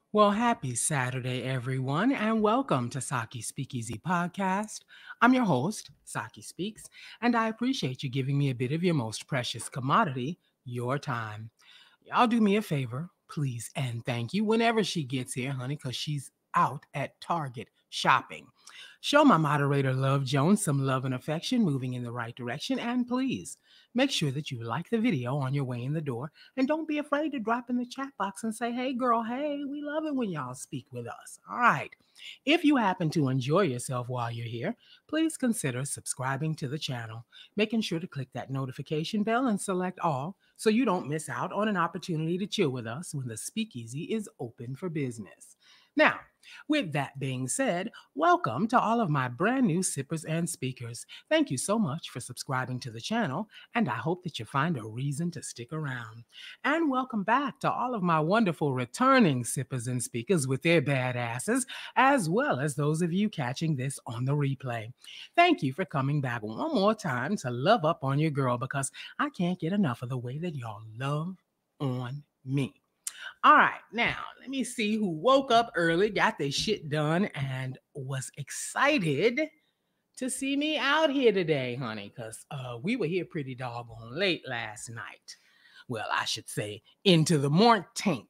Well, happy Saturday, everyone, and welcome to Saki Speakeasy Podcast. I'm your host, Saki Speaks, and I appreciate you giving me a bit of your most precious commodity, your time. Y'all do me a favor, please, and thank you whenever she gets here, honey, because she's out at Target shopping. Show my moderator, Love Jones, some love and affection moving in the right direction, and please make sure that you like the video on your way in the door, and don't be afraid to drop in the chat box and say, hey, girl, hey, we love it when y'all speak with us. All right. If you happen to enjoy yourself while you're here, please consider subscribing to the channel, making sure to click that notification bell and select all so you don't miss out on an opportunity to chill with us when the speakeasy is open for business. Now, with that being said, welcome to all of my brand new sippers and speakers. Thank you so much for subscribing to the channel, and I hope that you find a reason to stick around. And welcome back to all of my wonderful returning sippers and speakers with their badasses, as well as those of you catching this on the replay. Thank you for coming back one more time to love up on your girl because I can't get enough of the way that y'all love on me. All right, now let me see who woke up early, got their shit done, and was excited to see me out here today, honey, because we were here pretty doggone late last night. Well, I should say into the morning.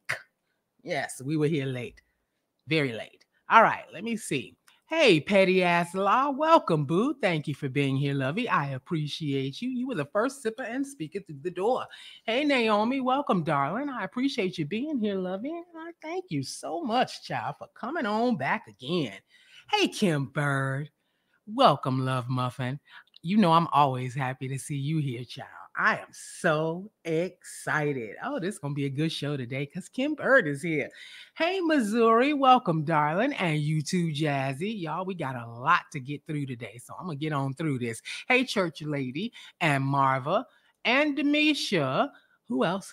Yes, we were here late, very late. All right, let me see. Hey, petty ass law, welcome, boo. Thank you for being here, lovey. I appreciate you. You were the first sipper and speaker through the door. Hey, Naomi, welcome, darling. I appreciate you being here, lovey. And I thank you so much, child, for coming on back again. Hey, Kim Bird, welcome, love muffin. You know I'm always happy to see you here, child. I am so excited. Oh, this is going to be a good show today because Kim Bird is here. Hey, Missouri, welcome, darling. And you too, Jazzy. Y'all, we got a lot to get through today, so I'm going to get on through this. Hey, Church Lady and Marva and Demisha. Who else?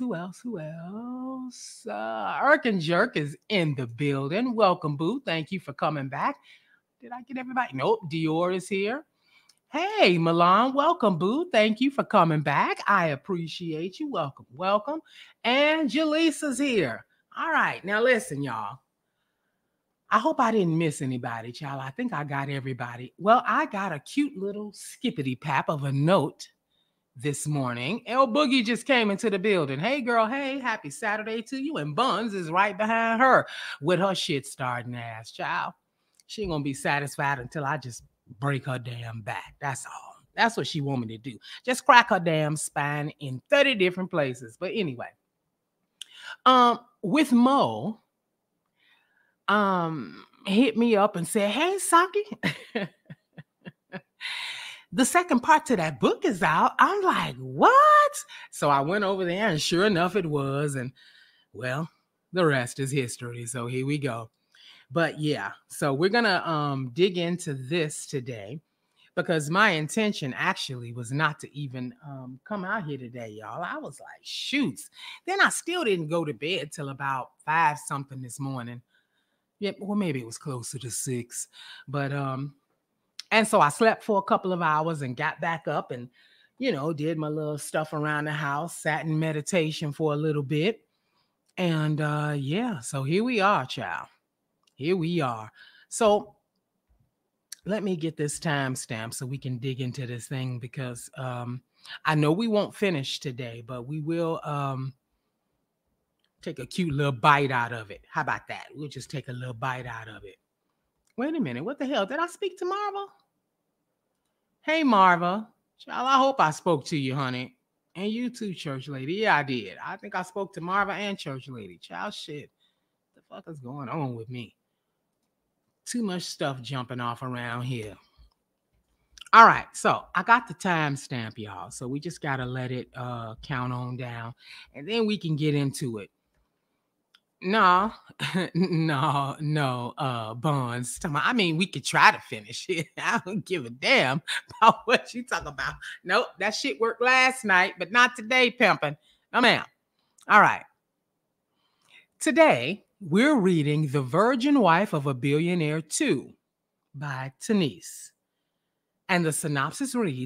Irk and Jerk is in the building. Welcome, boo. Thank you for coming back. Did I get everybody? Nope. Dior is here. Hey, Milan, welcome, boo. Thank you for coming back. I appreciate you. Welcome. And Jaleesa's here. All right. Now, listen, y'all. I hope I didn't miss anybody, child. I think I got everybody. Well, I got a cute little skippity pap of a note this morning. El Boogie just came into the building. Hey, girl. Hey, happy Saturday to you. And Buns is right behind her with her shit starting ass, child. She ain't going to be satisfied until I just break her damn back. That's all. That's what she want me to do. Just crack her damn spine in 30 different places. But anyway, with Mo, hit me up and said, hey, Saki, the second part to that book is out. I'm like, what? So I went over there and sure enough it was. And well, the rest is history. So here we go. But yeah, so we're going to dig into this today because my intention actually was not to even come out here today, y'all. I was like, shoots. Then I still didn't go to bed till about 5 something this morning. Yeah, well, maybe it was closer to 6. But, and so I slept for a couple of hours and got back up and, did my little stuff around the house, sat in meditation for a little bit. And yeah, so here we are, child. Here we are. So let me get this timestamp so we can dig into this thing because I know we won't finish today, but we will take a cute little bite out of it. How about that? We'll just take a little bite out of it. Wait a minute. What the hell? Did I speak to Marva? Hey, Marva. Child, I hope I spoke to you, honey. And you too, Church Lady. Yeah, I did. I think I spoke to Marva and Church Lady. Child, shit. What the fuck is going on with me? Too much stuff jumping off around here. All right, so I got the timestamp, y'all. So we just got to let it count on down, and then we can get into it. No, Bonds. I mean, we could try to finish it. I don't give a damn about what you talk about. Nope, that shit worked last night, but not today, pimping. No, ma'am. All right. Today, we're reading The Virgin Wife of a Billionaire 2 by Taniece. And the synopsis reads,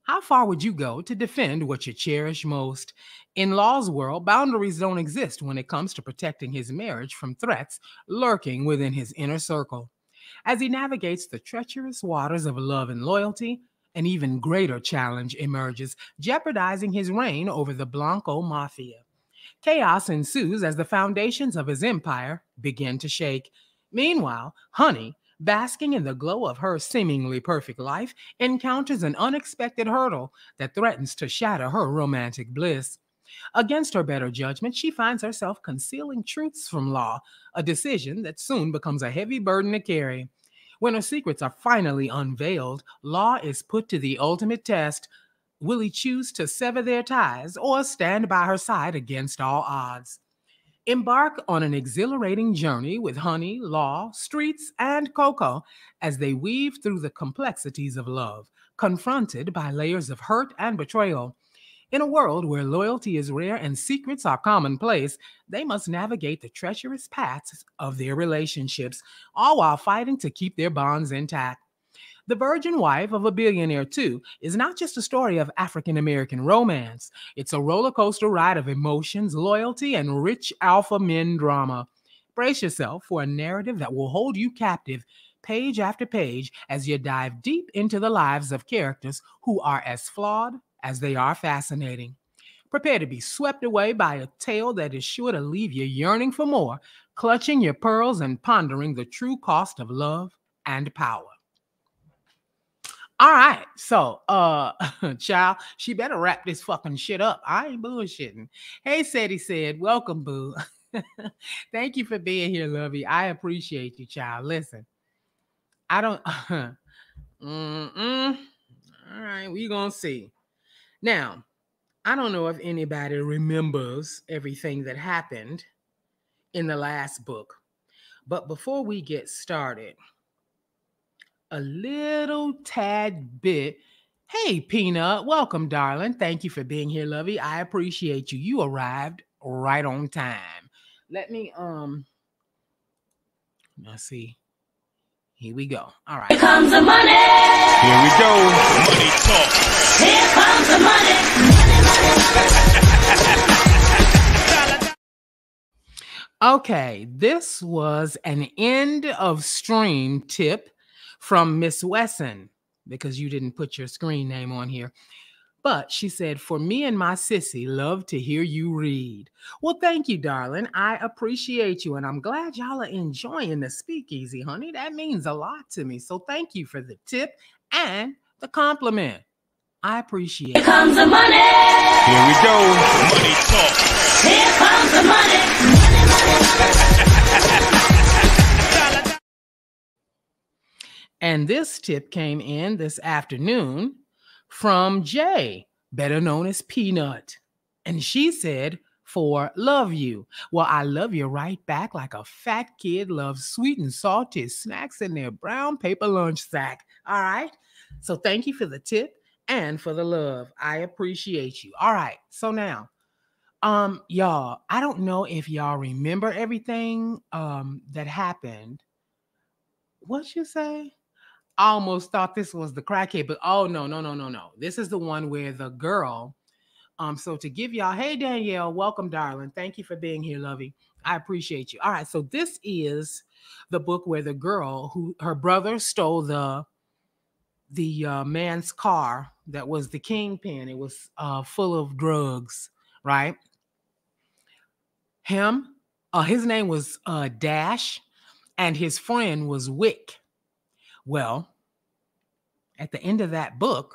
How far would you go to defend what you cherish most? In Law's world, boundaries don't exist when it comes to protecting his marriage from threats lurking within his inner circle. As he navigates the treacherous waters of love and loyalty, an even greater challenge emerges, jeopardizing his reign over the Blanco Mafia. Chaos ensues as the foundations of his empire begin to shake. Meanwhile, Honey, basking in the glow of her seemingly perfect life, encounters an unexpected hurdle that threatens to shatter her romantic bliss. Against her better judgment, she finds herself concealing truths from Law, a decision that soon becomes a heavy burden to carry. When her secrets are finally unveiled, Law is put to the ultimate test. Will he choose to sever their ties or stand by her side against all odds? Embark on an exhilarating journey with Honey, Law, Streets, and Coco as they weave through the complexities of love, confronted by layers of hurt and betrayal. In a world where loyalty is rare and secrets are commonplace, they must navigate the treacherous paths of their relationships, all while fighting to keep their bonds intact. The Virgin Wife of a Billionaire, too, is not just a story of African American romance. It's a roller coaster ride of emotions, loyalty, and rich alpha men drama. Brace yourself for a narrative that will hold you captive page after page as you dive deep into the lives of characters who are as flawed as they are fascinating. Prepare to be swept away by a tale that is sure to leave you yearning for more, clutching your pearls and pondering the true cost of love and power. All right. So, child, she better wrap this fucking shit up. I ain't bullshitting. Hey, Seti said, welcome, boo. Thank you for being here, lovey. I appreciate you, child. Listen, I don't. All right, we gonna see. Now, I don't know if anybody remembers everything that happened in the last book, but before we get started, a little tad bit. Hey, Peanut, welcome, darling. Thank you for being here, lovey. I appreciate you. You arrived right on time. Let me let's see. Here we go. All right. Here comes the money. Here we go. Money talk. Here comes the money. Okay, this was an end of stream tip from Miss Wesson because you didn't put your screen name on here. But she said, for me and my sissy, love to hear you read. Well, thank you, darling. I appreciate you. And I'm glad y'all are enjoying the speakeasy, honey. That means a lot to me. So thank you for the tip and the compliment. I appreciate it. Here comes the money. Here we go. Money talk. Here comes the money. And this tip came in this afternoon from Jay, better known as Peanut. And she said, for love you. Well, I love you right back like a fat kid loves sweet and salty snacks in their brown paper lunch sack. All right. So thank you for the tip and for the love. I appreciate you. All right. So now, y'all, I don't know if y'all remember everything that happened. What'd you say? I almost thought this was the crackhead, but oh no. This is the one where the girl. So to give y'all, hey Danielle, welcome, darling. Thank you for being here, lovey. I appreciate you. All right, so this is the book where the girl who her brother stole the man's car that was the kingpin. It was full of drugs, right? His name was Dash, and his friend was Wick. Well, at the end of that book,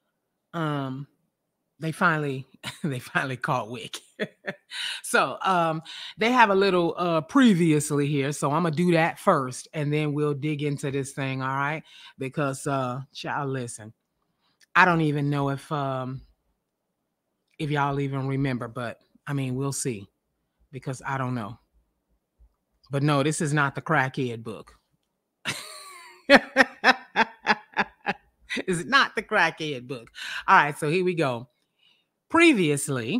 they finally caught Wick. So they have a little previously here. So I'm gonna do that first, and then we'll dig into this thing, all right? Because child, listen, I don't even know if y'all even remember, but I mean, we'll see, because I don't know. But no, this is not the crackhead book. It's not the crackhead book. All right, so here we go. Previously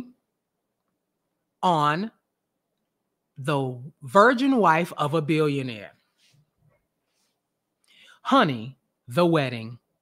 on The Virgin Wife of a Billionaire. Honey, the wedding.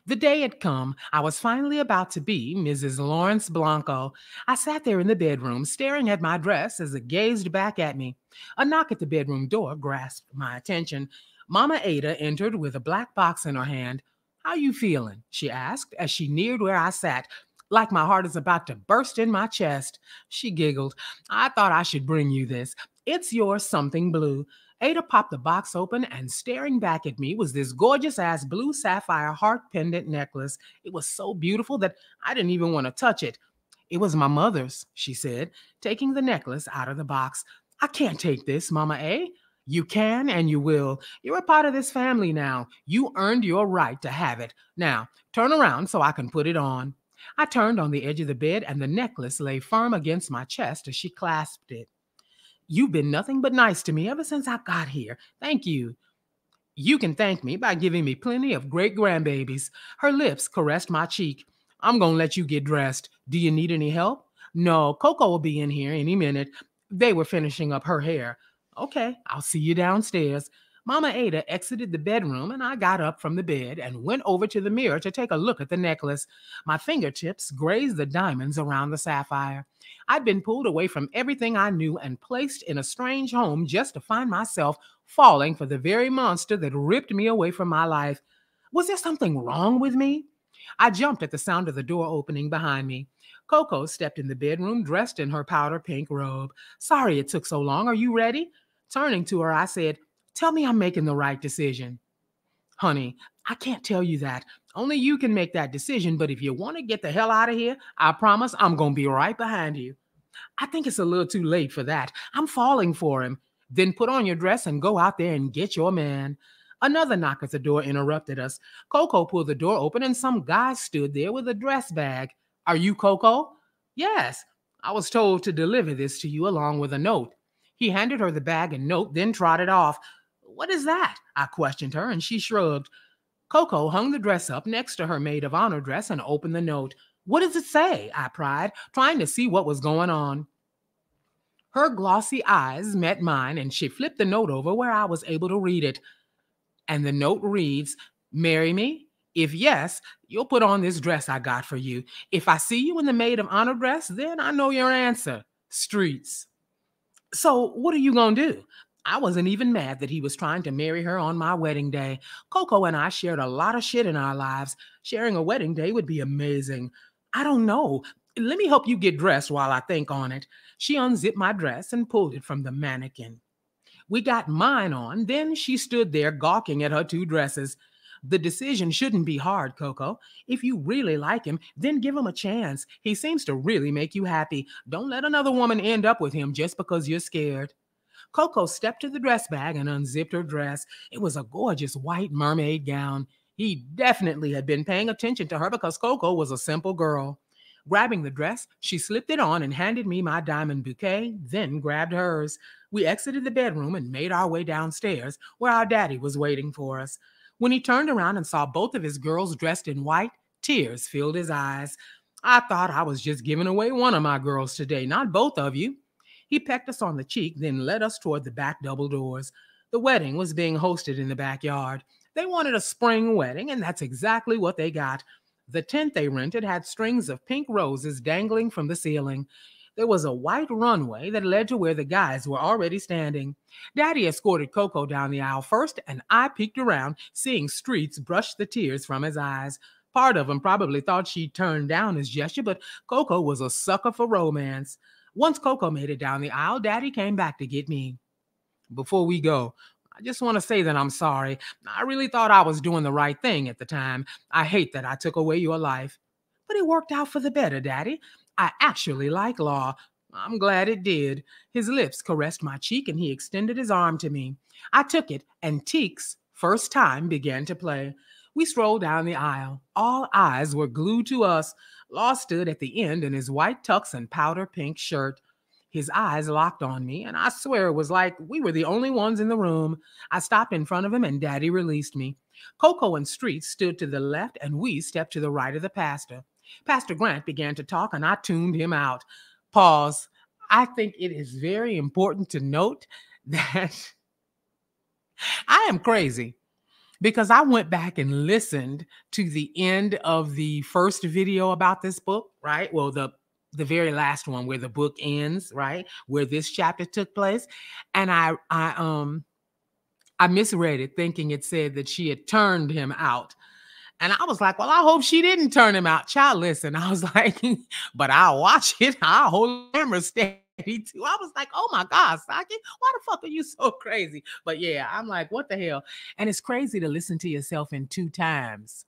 The day had come. I was finally about to be Mrs. Lawrence Blanco. I sat there in the bedroom, staring at my dress as it gazed back at me. A knock at the bedroom door grasped my attention. Mama Ada entered with a black box in her hand. "How you feeling?" she asked as she neared where I sat. "Like my heart is about to burst in my chest." She giggled. "I thought I should bring you this. It's your something blue." Ada popped the box open, and staring back at me was this gorgeous ass blue sapphire heart pendant necklace. It was so beautiful that I didn't even want to touch it. "It was my mother's," she said, taking the necklace out of the box. "I can't take this, Mama A." "You can and you will. You're a part of this family now. You earned your right to have it. Now, turn around so I can put it on." I turned on the edge of the bed, and the necklace lay firm against my chest as she clasped it. "You've been nothing but nice to me ever since I got here. Thank you." "You can thank me by giving me plenty of great grandbabies." Her lips caressed my cheek. "I'm going to let you get dressed. Do you need any help?" "No, Coco will be in here any minute. They were finishing up her hair." "Okay, I'll see you downstairs." Mama Ada exited the bedroom, and I got up from the bed and went over to the mirror to take a look at the necklace. My fingertips grazed the diamonds around the sapphire. I'd been pulled away from everything I knew and placed in a strange home just to find myself falling for the very monster that ripped me away from my life. Was there something wrong with me? I jumped at the sound of the door opening behind me. Coco stepped in the bedroom dressed in her powder pink robe. "Sorry it took so long. Are you ready?" Turning to her, I said, "Tell me I'm making the right decision." "Honey, I can't tell you that. Only you can make that decision, but if you want to get the hell out of here, I promise I'm going to be right behind you." "I think it's a little too late for that. I'm falling for him." "Then put on your dress and go out there and get your man." Another knock at the door interrupted us. Coco pulled the door open and some guy stood there with a dress bag. "Are you Coco?" "Yes. I was told to deliver this to you along with a note." He handed her the bag and note, then trotted off. "What is that?" I questioned her, and she shrugged. Coco hung the dress up next to her maid of honor dress and opened the note. "What does it say?" I pried, trying to see what was going on. Her glossy eyes met mine, and she flipped the note over where I was able to read it. And the note reads, "Marry me? If yes, you'll put on this dress I got for you. If I see you in the maid of honor dress, then I know your answer. Streets." So what are you going to do? I wasn't even mad that he was trying to marry her on my wedding day. Coco and I shared a lot of shit in our lives. Sharing a wedding day would be amazing. I don't know. Let me help you get dressed while I think on it. She unzipped my dress and pulled it from the mannequin. We got mine on, then she stood there gawking at her two dresses. "The decision shouldn't be hard, Coco. If you really like him, then give him a chance. He seems to really make you happy. Don't let another woman end up with him just because you're scared." Coco stepped to the dress bag and unzipped her dress. It was a gorgeous white mermaid gown. He definitely had been paying attention to her because Coco was a simple girl. Grabbing the dress, she slipped it on and handed me my diamond bouquet, then grabbed hers. We exited the bedroom and made our way downstairs, where our daddy was waiting for us. When he turned around and saw both of his girls dressed in white, tears filled his eyes. "I thought I was just giving away one of my girls today, not both of you." He pecked us on the cheek, then led us toward the back double doors. The wedding was being hosted in the backyard. They wanted a spring wedding, and that's exactly what they got. The tent they rented had strings of pink roses dangling from the ceiling. There was a white runway that led to where the guys were already standing. Daddy escorted Coco down the aisle first, and I peeked around, seeing Streets brush the tears from his eyes. Part of him probably thought she'd turned down his gesture, but Coco was a sucker for romance. Once Coco made it down the aisle, Daddy came back to get me. "Before we go, I just want to say that I'm sorry. I really thought I was doing the right thing at the time. I hate that I took away your life." "But it worked out for the better, Daddy. I actually like law." "I'm glad it did." His lips caressed my cheek and he extended his arm to me. I took it, and Teek's first time began to play. We strolled down the aisle. All eyes were glued to us. Law stood at the end in his white tux and powder pink shirt. His eyes locked on me, and I swear it was like we were the only ones in the room. I stopped in front of him, and Daddy released me. Coco and Street stood to the left, and we stepped to the right of the pastor. Pastor Grant began to talk, and I tuned him out. Pause. I think it is very important to note that I am crazy. because I went back and listened to the end of the first video about this book, right? Well, the very last one where the book ends, right? Where this chapter took place. And I misread it thinking it said that she had turned him out. And I was like, well, I hope she didn't turn him out. Child, listen. I was like, but I'll watch it. I'll hold the camera steady too. I was like, oh my God, Saki, why the fuck are you so crazy? But yeah, I'm like, what the hell? And it's crazy to listen to yourself in 2 times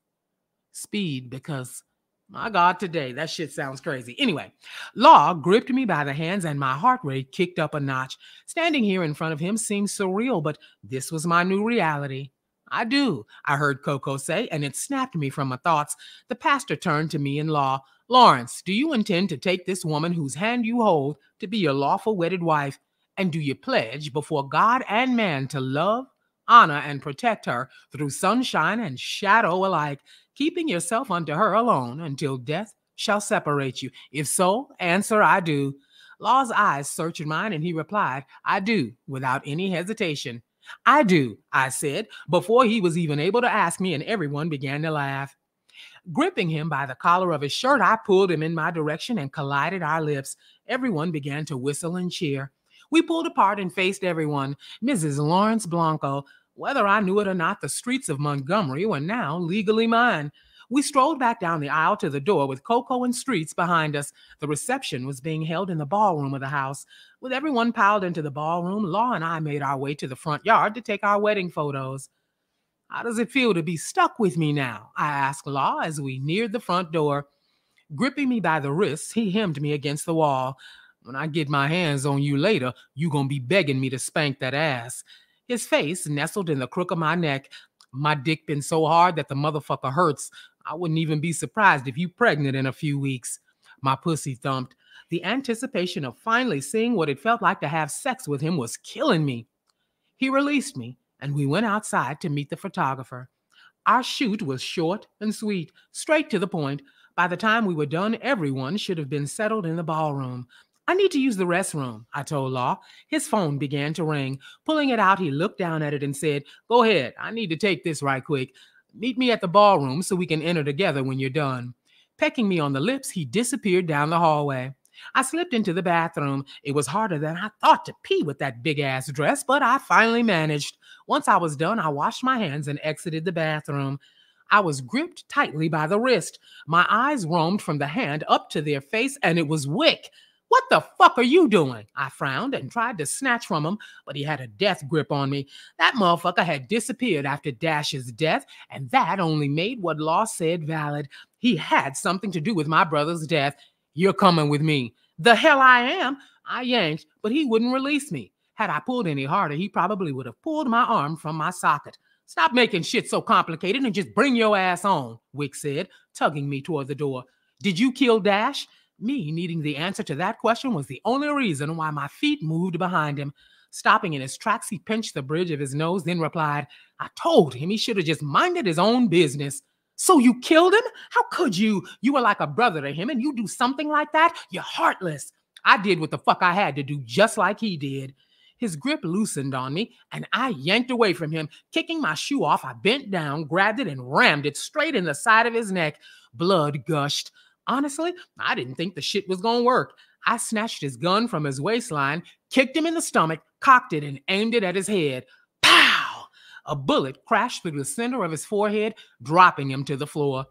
speed because my God, today that shit sounds crazy. Anyway, Law gripped me by the hands and my heart rate kicked up a notch. Standing here in front of him seemed surreal, but this was my new reality. I do, I heard Coco say, and it snapped me from my thoughts. The pastor turned to me in Law. Lawrence, do you intend to take this woman whose hand you hold to be your lawful wedded wife? And do you pledge before God and man to love, honor, and protect her through sunshine and shadow alike, keeping yourself unto her alone until death shall separate you? If so, answer, I do. Law's eyes searched mine, and he replied, I do, without any hesitation. I do, I said, before he was even able to ask me, and everyone began to laugh. Gripping him by the collar of his shirt, I pulled him in my direction and collided our lips. Everyone began to whistle and cheer. We pulled apart and faced everyone. Mrs. Lawrence Blanco. Whether I knew it or not, the streets of Montgomery were now legally mine. We strolled back down the aisle to the door with Coco and Streets behind us. The reception was being held in the ballroom of the house. With everyone piled into the ballroom, Law and I made our way to the front yard to take our wedding photos. How does it feel to be stuck with me now? I asked Law as we neared the front door. Gripping me by the wrists, he hemmed me against the wall. When I get my hands on you later, you gonna be begging me to spank that ass. His face nestled in the crook of my neck. My dick been so hard that the motherfucker hurts. I wouldn't even be surprised if you pregnant in a few weeks. My pussy thumped. The anticipation of finally seeing what it felt like to have sex with him was killing me. He released me, and we went outside to meet the photographer. Our shoot was short and sweet, straight to the point. By the time we were done, everyone should have been settled in the ballroom. I need to use the restroom, I told Law. His phone began to ring. Pulling it out, he looked down at it and said, Go ahead, I need to take this right quick. Meet me at the ballroom so we can enter together when you're done. Pecking me on the lips, he disappeared down the hallway. I slipped into the bathroom. It was harder than I thought to pee with that big-ass dress, but I finally managed. Once I was done, I washed my hands and exited the bathroom. I was gripped tightly by the wrist. My eyes roamed from the hand up to their face, and it was Wick. What the fuck are you doing? I frowned and tried to snatch from him, but he had a death grip on me. That motherfucker had disappeared after Dash's death, and that only made what Law said valid. He had something to do with my brother's death. You're coming with me. The hell I am. I yanked, but he wouldn't release me. Had I pulled any harder, he probably would have pulled my arm from my socket. Stop making shit so complicated and just bring your ass on, Wick said, tugging me toward the door. Did you kill Dash? Me needing the answer to that question was the only reason why my feet moved behind him. Stopping in his tracks, he pinched the bridge of his nose, then replied, I told him he should have just minded his own business. So you killed him? How could you? You were like a brother to him, and you do something like that? You're heartless. I did what the fuck I had to do, just like he did. His grip loosened on me, and I yanked away from him. Kicking my shoe off, I bent down, grabbed it, and rammed it straight in the side of his neck. Blood gushed. Honestly, I didn't think the shit was gonna work. I snatched his gun from his waistline, kicked him in the stomach, cocked it, and aimed it at his head. Pow! A bullet crashed through the center of his forehead, dropping him to the floor.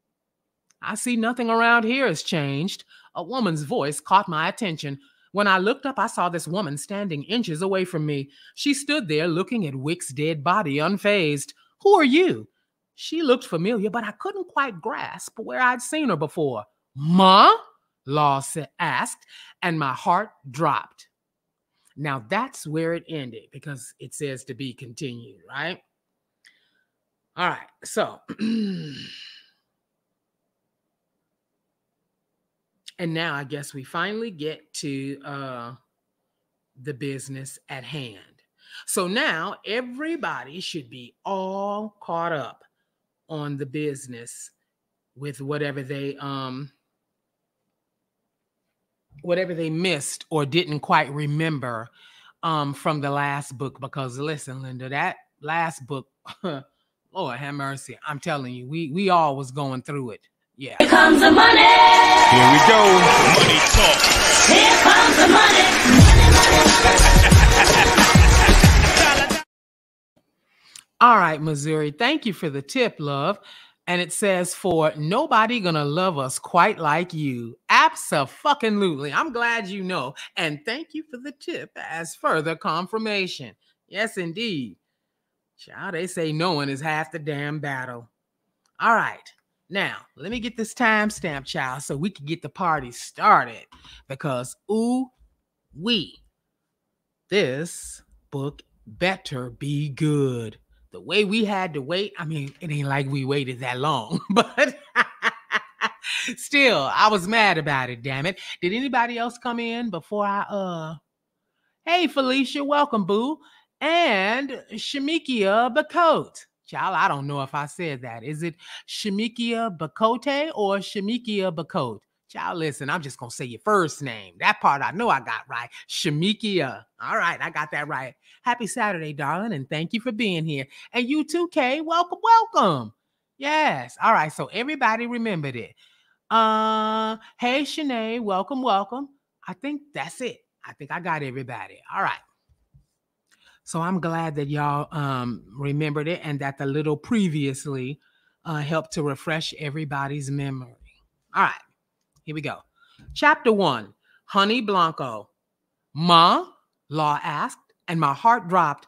I see nothing around here has changed. A woman's voice caught my attention. When I looked up, I saw this woman standing inches away from me. She stood there looking at Wick's dead body, unfazed. Who are you? She looked familiar, but I couldn't quite grasp where I'd seen her before. Ma? Law asked, and my heart dropped. Now that's where it ended because it says to be continued, right? All right, so. And now I guess we finally get to the business at hand. So now everybody should be all caught up on the business with whatever they missed or didn't quite remember from the last book. Because listen, Linda, that last book Lord have mercy. I'm telling you, we all was going through it. Yeah. Here comes the money. Here we go. Money talk. Here comes the money. All right, Missouri. Thank you for the tip, love. And it says, for nobody gonna love us quite like you. Abso-fucking-lutely. I'm glad you know. And thank you for the tip as further confirmation. Yes, indeed. Child, they say knowing is half the damn battle. All right. Now, let me get this timestamp, child, so we can get the party started. Because, ooh-wee, this book better be good. The way we had to wait, I mean, it ain't like we waited that long, but still, I was mad about it, damn it. Did anybody else come in before Hey, Felicia, welcome, boo. And Shamikia Bakote. Child, I don't know if I said that. Is it Shamikia Bakote or Shamikia Bakote? Child, listen, I'm just going to say your first name. That part I know I got right. Shamikia. All right, I got that right. Happy Saturday, darling, and thank you for being here. And you too, Kay. Welcome, welcome. Yes. All right, so everybody remembered it. Hey, Shanae, welcome, welcome. I think that's it. I think I got everybody. All right. So I'm glad that y'all remembered it and that the little previously helped to refresh everybody's memory. All right, here we go. Chapter 1, Honey Blanco. Ma? Law asked, and my heart dropped.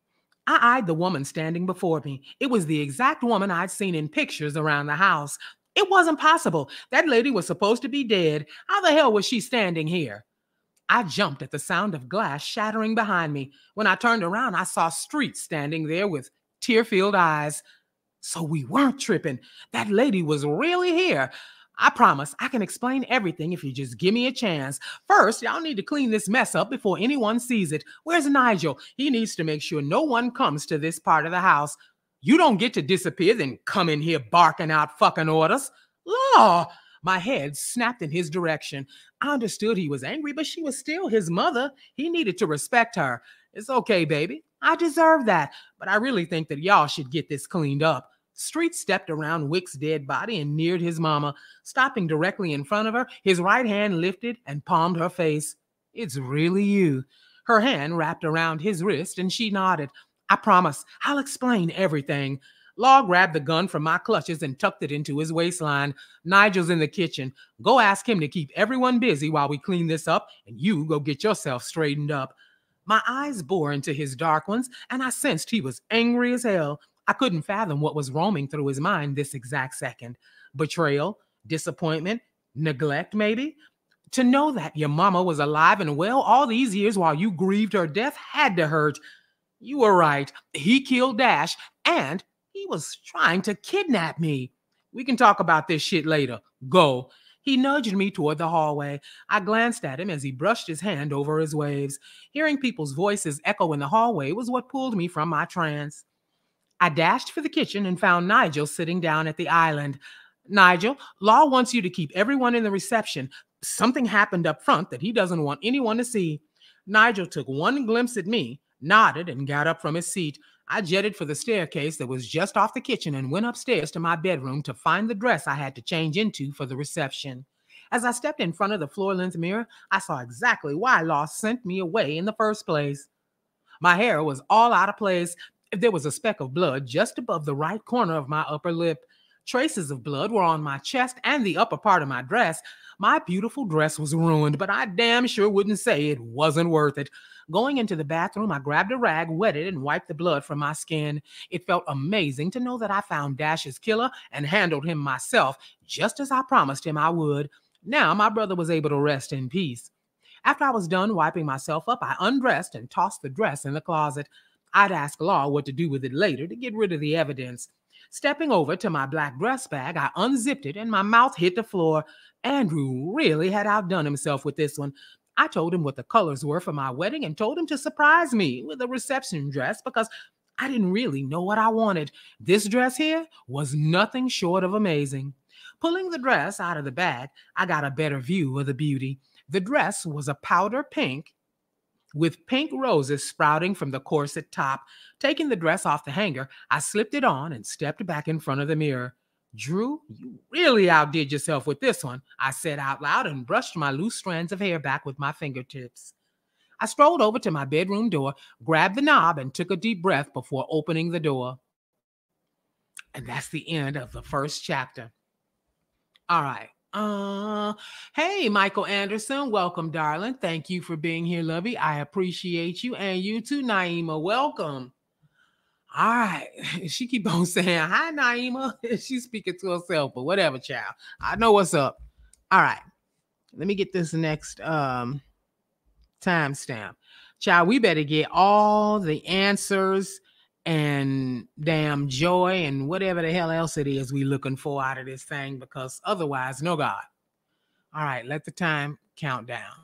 I eyed the woman standing before me. It was the exact woman I'd seen in pictures around the house. It wasn't possible. That lady was supposed to be dead. How the hell was she standing here? I jumped at the sound of glass shattering behind me. When I turned around, I saw Street standing there with tear-filled eyes. So we weren't tripping. That lady was really here. I promise I can explain everything if you just give me a chance. First, y'all need to clean this mess up before anyone sees it. Where's Nigel? He needs to make sure no one comes to this part of the house. You don't get to disappear, then come in here barking out fucking orders. Law! My head snapped in his direction. I understood he was angry, but she was still his mother. He needed to respect her. It's okay, baby. I deserve that. But I really think that y'all should get this cleaned up. Street stepped around Wick's dead body and neared his mama. Stopping directly in front of her, his right hand lifted and palmed her face. It's really you. Her hand wrapped around his wrist and she nodded. I promise, I'll explain everything. Law grabbed the gun from my clutches and tucked it into his waistline. Nigel's in the kitchen. Go ask him to keep everyone busy while we clean this up, and you go get yourself straightened up. My eyes bore into his dark ones, and I sensed he was angry as hell. I couldn't fathom what was roaming through his mind this exact second. Betrayal, disappointment, neglect, maybe? To know that your mama was alive and well all these years while you grieved her death had to hurt. You were right. He killed Dash, and he was trying to kidnap me. We can talk about this shit later. Go. He nudged me toward the hallway. I glanced at him as he brushed his hand over his waves. Hearing people's voices echo in the hallway was what pulled me from my trance. I dashed for the kitchen and found Nigel sitting down at the island. Nigel, Law wants you to keep everyone in the reception. Something happened up front that he doesn't want anyone to see. Nigel took one glimpse at me, nodded, and got up from his seat. I jetted for the staircase that was just off the kitchen and went upstairs to my bedroom to find the dress I had to change into for the reception. As I stepped in front of the floor-length mirror, I saw exactly why Law sent me away in the first place. My hair was all out of place. There was a speck of blood just above the right corner of my upper lip. Traces of blood were on my chest and the upper part of my dress. My beautiful dress was ruined, but I damn sure wouldn't say it wasn't worth it. Going into the bathroom, I grabbed a rag, wetted it, and wiped the blood from my skin. It felt amazing to know that I found Dash's killer and handled him myself, just as I promised him I would. Now my brother was able to rest in peace. After I was done wiping myself up, I undressed and tossed the dress in the closet. I'd ask Law what to do with it later to get rid of the evidence. Stepping over to my black dress bag, I unzipped it and my mouth hit the floor. Andrew really had outdone himself with this one. I told him what the colors were for my wedding and told him to surprise me with a reception dress because I didn't really know what I wanted. This dress here was nothing short of amazing. Pulling the dress out of the bag, I got a better view of the beauty. The dress was a powder pink. with pink roses sprouting from the corset top. Taking the dress off the hanger, I slipped it on and stepped back in front of the mirror. Drew, you really outdid yourself with this one, I said out loud and brushed my loose strands of hair back with my fingertips. I strolled over to my bedroom door, grabbed the knob, and took a deep breath before opening the door. And that's the end of the first chapter. All right. Hey, Michael Anderson, welcome, darling. Thank you for being here, lovey. I appreciate you, and you too, Naima. Welcome. All right. She keep on saying hi, Naima. She's speaking to herself, but whatever, child. I know what's up. All right. Let me get this next timestamp. Child, we better get all the answers and damn joy and whatever the hell else it is we looking for out of this thing, because otherwise, no God. All right, let the time count down.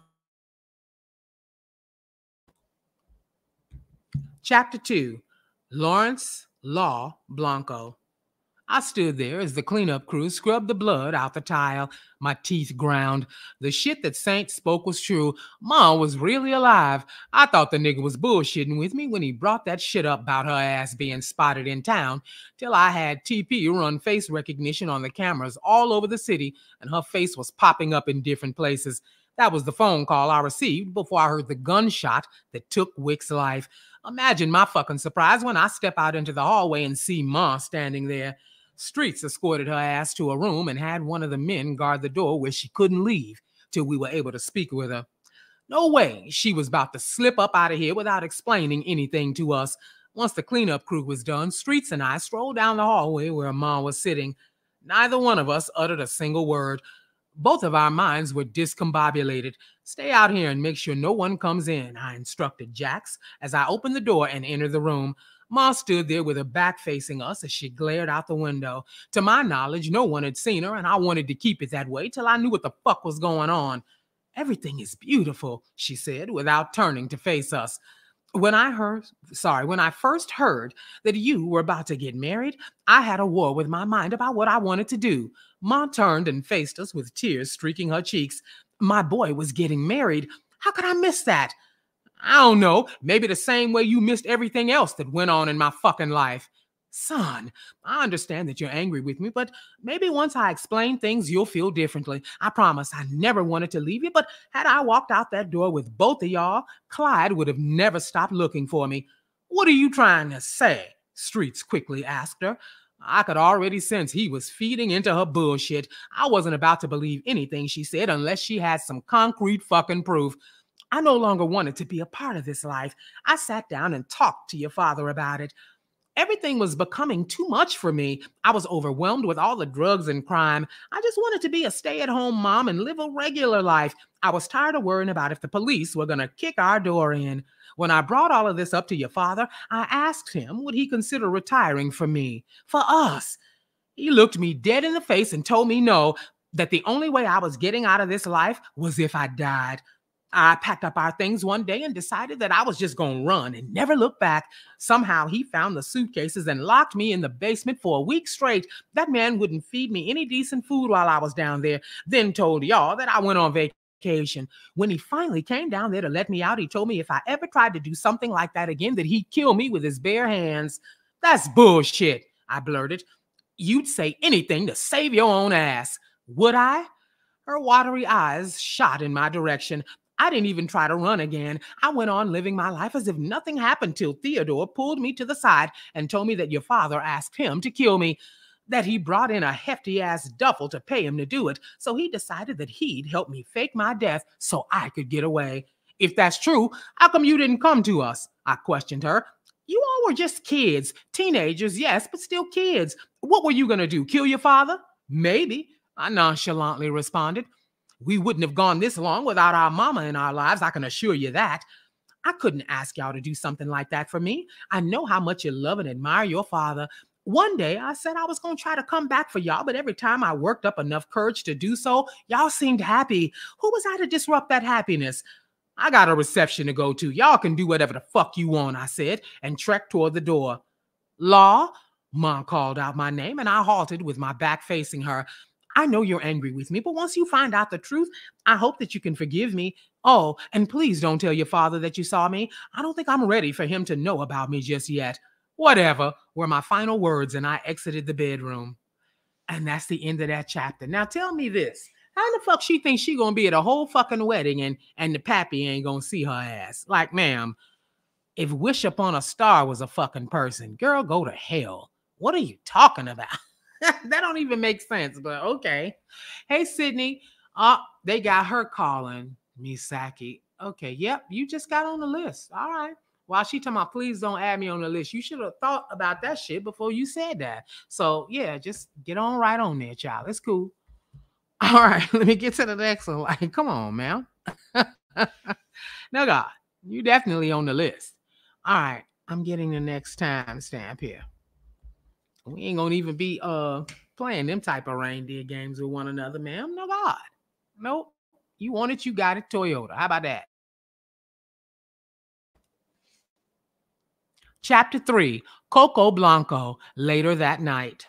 Chapter 2, Lawrence Law Blanco. I stood there as the cleanup crew scrubbed the blood out the tile. My teeth ground. The shit that Saint spoke was true. Ma was really alive. I thought the nigga was bullshitting with me when he brought that shit up about her ass being spotted in town, till I had TP run face recognition on the cameras all over the city, and her face was popping up in different places. That was the phone call I received before I heard the gunshot that took Wick's life. Imagine my fucking surprise when I step out into the hallway and see Ma standing there. Streets escorted her ass to a room and had one of the men guard the door where she couldn't leave till we were able to speak with her. No way she was about to slip up out of here without explaining anything to us. Once the cleanup crew was done, Streets and I strolled down the hallway where Ma was sitting. Neither one of us uttered a single word. Both of our minds were discombobulated. Stay out here and make sure no one comes in, I instructed Jax as I opened the door and entered the room. Ma stood there with her back facing us as she glared out the window. To my knowledge, no one had seen her, and I wanted to keep it that way till I knew what the fuck was going on. Everything is beautiful, she said, without turning to face us. When I first heard that you were about to get married, I had a war with my mind about what I wanted to do. Ma turned and faced us with tears streaking her cheeks. My boy was getting married. How could I miss that? I don't know, maybe the same way you missed everything else that went on in my fucking life. Son, I understand that you're angry with me, but maybe once I explain things, you'll feel differently. I promise I never wanted to leave you, but had I walked out that door with both of y'all, Clyde would have never stopped looking for me. What are you trying to say? Streets quickly asked her. I could already sense he was feeding into her bullshit. I wasn't about to believe anything she said unless she had some concrete fucking proof. I no longer wanted to be a part of this life. I sat down and talked to your father about it. Everything was becoming too much for me. I was overwhelmed with all the drugs and crime. I just wanted to be a stay-at-home mom and live a regular life. I was tired of worrying about if the police were going to kick our door in. When I brought all of this up to your father, I asked him, would he consider retiring for me, for us? He looked me dead in the face and told me no, that the only way I was getting out of this life was if I died. I packed up our things one day and decided that I was just going to run and never look back. Somehow he found the suitcases and locked me in the basement for a week straight. That man wouldn't feed me any decent food while I was down there, then told y'all that I went on vacation. When he finally came down there to let me out, he told me if I ever tried to do something like that again, that he'd kill me with his bare hands. That's bullshit, I blurted. You'd say anything to save your own ass. Would I? Her watery eyes shot in my direction. I didn't even try to run again. I went on living my life as if nothing happened till Theodore pulled me to the side and told me that your father asked him to kill me, that he brought in a hefty-ass duffel to pay him to do it, so he decided that he'd help me fake my death so I could get away. If that's true, how come you didn't come to us? I questioned her. You all were just kids. Teenagers, yes, but still kids. What were you going to do, kill your father? Maybe, I nonchalantly responded. We wouldn't have gone this long without our mama in our lives, I can assure you that. I couldn't ask y'all to do something like that for me. I know how much you love and admire your father. One day, I said I was going to try to come back for y'all, but every time I worked up enough courage to do so, y'all seemed happy. Who was I to disrupt that happiness? I got a reception to go to. Y'all can do whatever the fuck you want, I said, and trekked toward the door. Law? Mom called out my name, and I halted with my back facing her. I know you're angry with me, but once you find out the truth, I hope that you can forgive me. Oh, and please don't tell your father that you saw me. I don't think I'm ready for him to know about me just yet. Whatever, were my final words, and I exited the bedroom. And that's the end of that chapter. Now tell me this. How in the fuck she thinks she gonna be at a whole fucking wedding and the pappy ain't gonna see her ass? Like, ma'am, if Wish Upon a Star was a fucking person, girl, go to hell. What are you talking about? That don't even make sense, but okay. Hey, Sydney. They got her calling me Saki. Okay, yep, you just got on the list. All right. While she talking about, please don't add me on the list. You should have thought about that shit before you said that. So yeah, just get on right on there, child. It's cool. All right, let me get to the next one. Like, come on, man. No, God, you definitely on the list. All right, I'm getting the next time stamp here. We ain't gonna even be playing them type of reindeer games with one another, ma'am. No, God. Nope. You want it, you got it, Toyota. How about that? Chapter 3, Coco Blanco, later that night.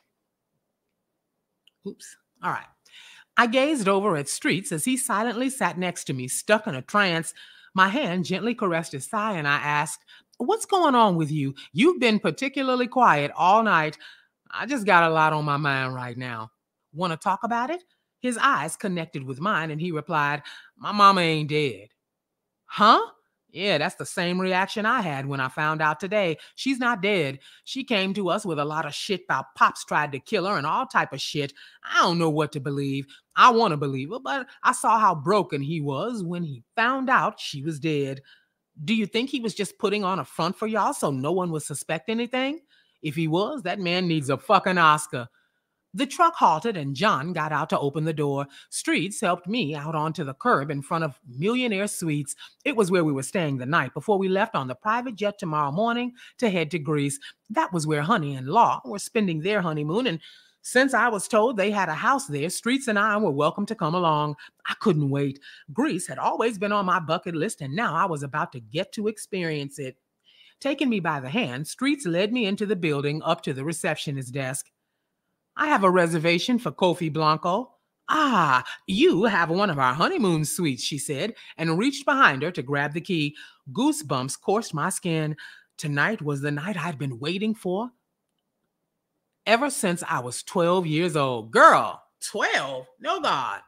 Oops. All right. I gazed over at Streets as he silently sat next to me, stuck in a trance. My hand gently caressed his thigh, and I asked, what's going on with you? You've been particularly quiet all night. I just got a lot on my mind right now. Want to talk about it? His eyes connected with mine, and he replied, my mama ain't dead. Huh? Yeah, that's the same reaction I had when I found out today. She's not dead. She came to us with a lot of shit about Pops tried to kill her and all type of shit. I don't know what to believe. I want to believe her, but I saw how broken he was when he found out she was dead. Do you think he was just putting on a front for y'all so no one would suspect anything? If he was, that man needs a fucking Oscar. The truck halted and John got out to open the door. Streets helped me out onto the curb in front of Billionaire Suites. It was where we were staying the night before we left on the private jet tomorrow morning to head to Greece. That was where Honey and Law were spending their honeymoon, and since I was told they had a house there, Streets and I were welcome to come along. I couldn't wait. Greece had always been on my bucket list, and now I was about to get to experience it. Taking me by the hand, Streets led me into the building up to the receptionist's desk. I have a reservation for Kofi Blanco. Ah, you have one of our honeymoon suites, she said, and reached behind her to grab the key. Goosebumps coursed my skin. Tonight was the night I'd been waiting for ever since I was 12 years old. Girl, 12? No, God.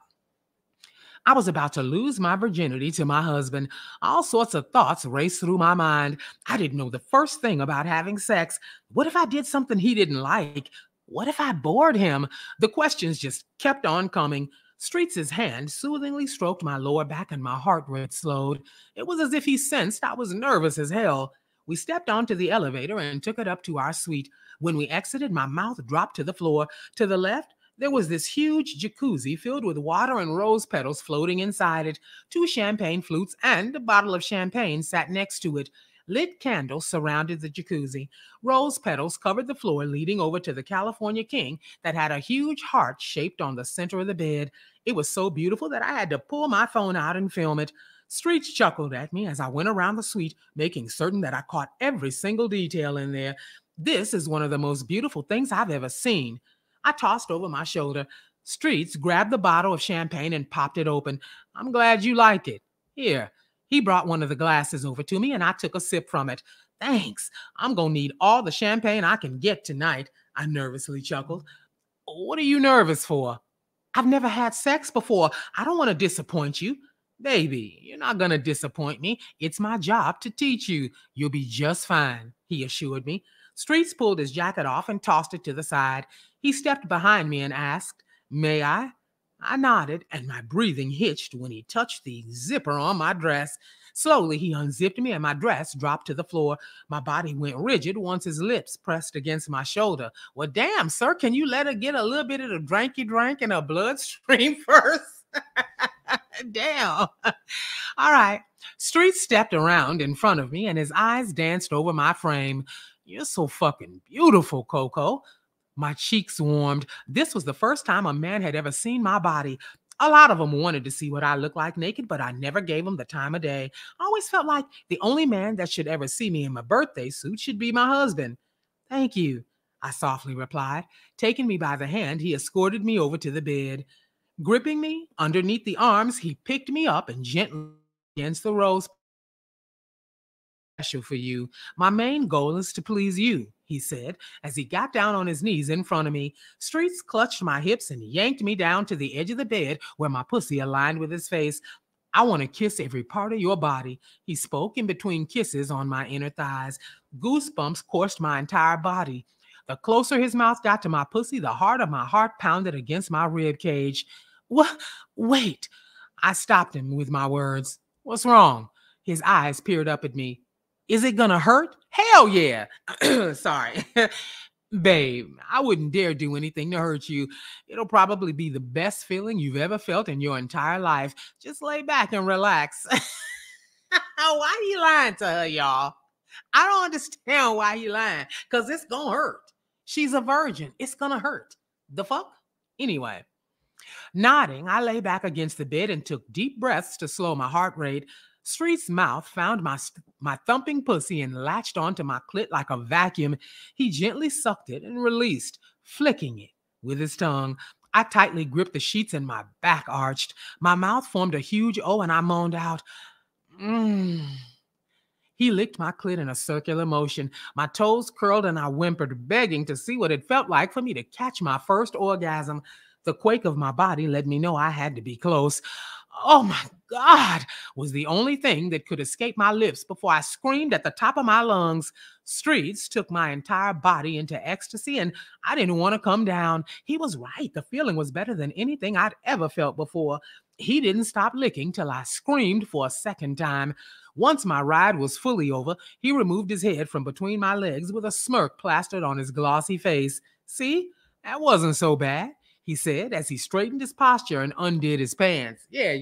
I was about to lose my virginity to my husband. All sorts of thoughts raced through my mind. I didn't know the first thing about having sex. What if I did something he didn't like? What if I bored him? The questions just kept on coming. Streets' hand soothingly stroked my lower back and my heart rate slowed. It was as if he sensed I was nervous as hell. We stepped onto the elevator and took it up to our suite. When we exited, my mouth dropped to the floor. To the left, there was this huge jacuzzi filled with water and rose petals floating inside it. 2 champagne flutes and a bottle of champagne sat next to it. Lit candles surrounded the jacuzzi. Rose petals covered the floor leading over to the California King that had a huge heart shaped on the center of the bed. It was so beautiful that I had to pull my phone out and film it. Streets chuckled at me as I went around the suite, making certain that I caught every single detail in there. This is one of the most beautiful things I've ever seen. I tossed over my shoulder. Streets grabbed the bottle of champagne and popped it open. I'm glad you like it. Here. He brought one of the glasses over to me and I took a sip from it. Thanks. I'm going to need all the champagne I can get tonight. I nervously chuckled. What are you nervous for? I've never had sex before. I don't want to disappoint you. Baby, you're not going to disappoint me. It's my job to teach you. You'll be just fine, he assured me. Streets pulled his jacket off and tossed it to the side. He stepped behind me and asked, may I? I nodded, and my breathing hitched when he touched the zipper on my dress. Slowly, he unzipped me, and my dress dropped to the floor. My body went rigid once his lips pressed against my shoulder. Well, damn, sir, can you let her get a little bit of the dranky drink in her bloodstream first? Damn. All right. Street stepped around in front of me, and his eyes danced over my frame. You're so fucking beautiful, Coco. My cheeks warmed. This was the first time a man had ever seen my body. A lot of them wanted to see what I looked like naked, but I never gave them the time of day. I always felt like the only man that should ever see me in my birthday suit should be my husband. Thank you, I softly replied. Taking me by the hand, he escorted me over to the bed. Gripping me underneath the arms, he picked me up and gently against the rose special for you. My main goal is to please you, he said as he got down on his knees in front of me. Streets clutched my hips and yanked me down to the edge of the bed where my pussy aligned with his face. I want to kiss every part of your body, he spoke in between kisses on my inner thighs. Goosebumps coursed my entire body. The closer his mouth got to my pussy, the harder my heart pounded against my rib cage. What? Wait. I stopped him with my words. What's wrong? His eyes peered up at me. Is it gonna hurt? Hell yeah. Sorry. Babe, I wouldn't dare do anything to hurt you. It'll probably be the best feeling you've ever felt in your entire life. Just lay back and relax. Why he lying to her, y'all? I don't understand why he lying. Because it's gonna hurt. She's a virgin. It's gonna hurt. The fuck? Anyway. Nodding, I lay back against the bed and took deep breaths to slow my heart rate. Street's mouth found my thumping pussy and latched onto my clit like a vacuum. He gently sucked it and released, flicking it with his tongue. I tightly gripped the sheets and my back arched. My mouth formed a huge O and I moaned out, mmm. He licked my clit in a circular motion. My toes curled and I whimpered, begging to see what it felt like for me to catch my first orgasm. The quake of my body let me know I had to be close. Oh my God, was the only thing that could escape my lips before I screamed at the top of my lungs. Streets took my entire body into ecstasy and I didn't want to come down. He was right. The feeling was better than anything I'd ever felt before. He didn't stop licking till I screamed for a second time. Once my ride was fully over, he removed his head from between my legs with a smirk plastered on his glossy face. See, that wasn't so bad, he said as he straightened his posture and undid his pants. Yeah,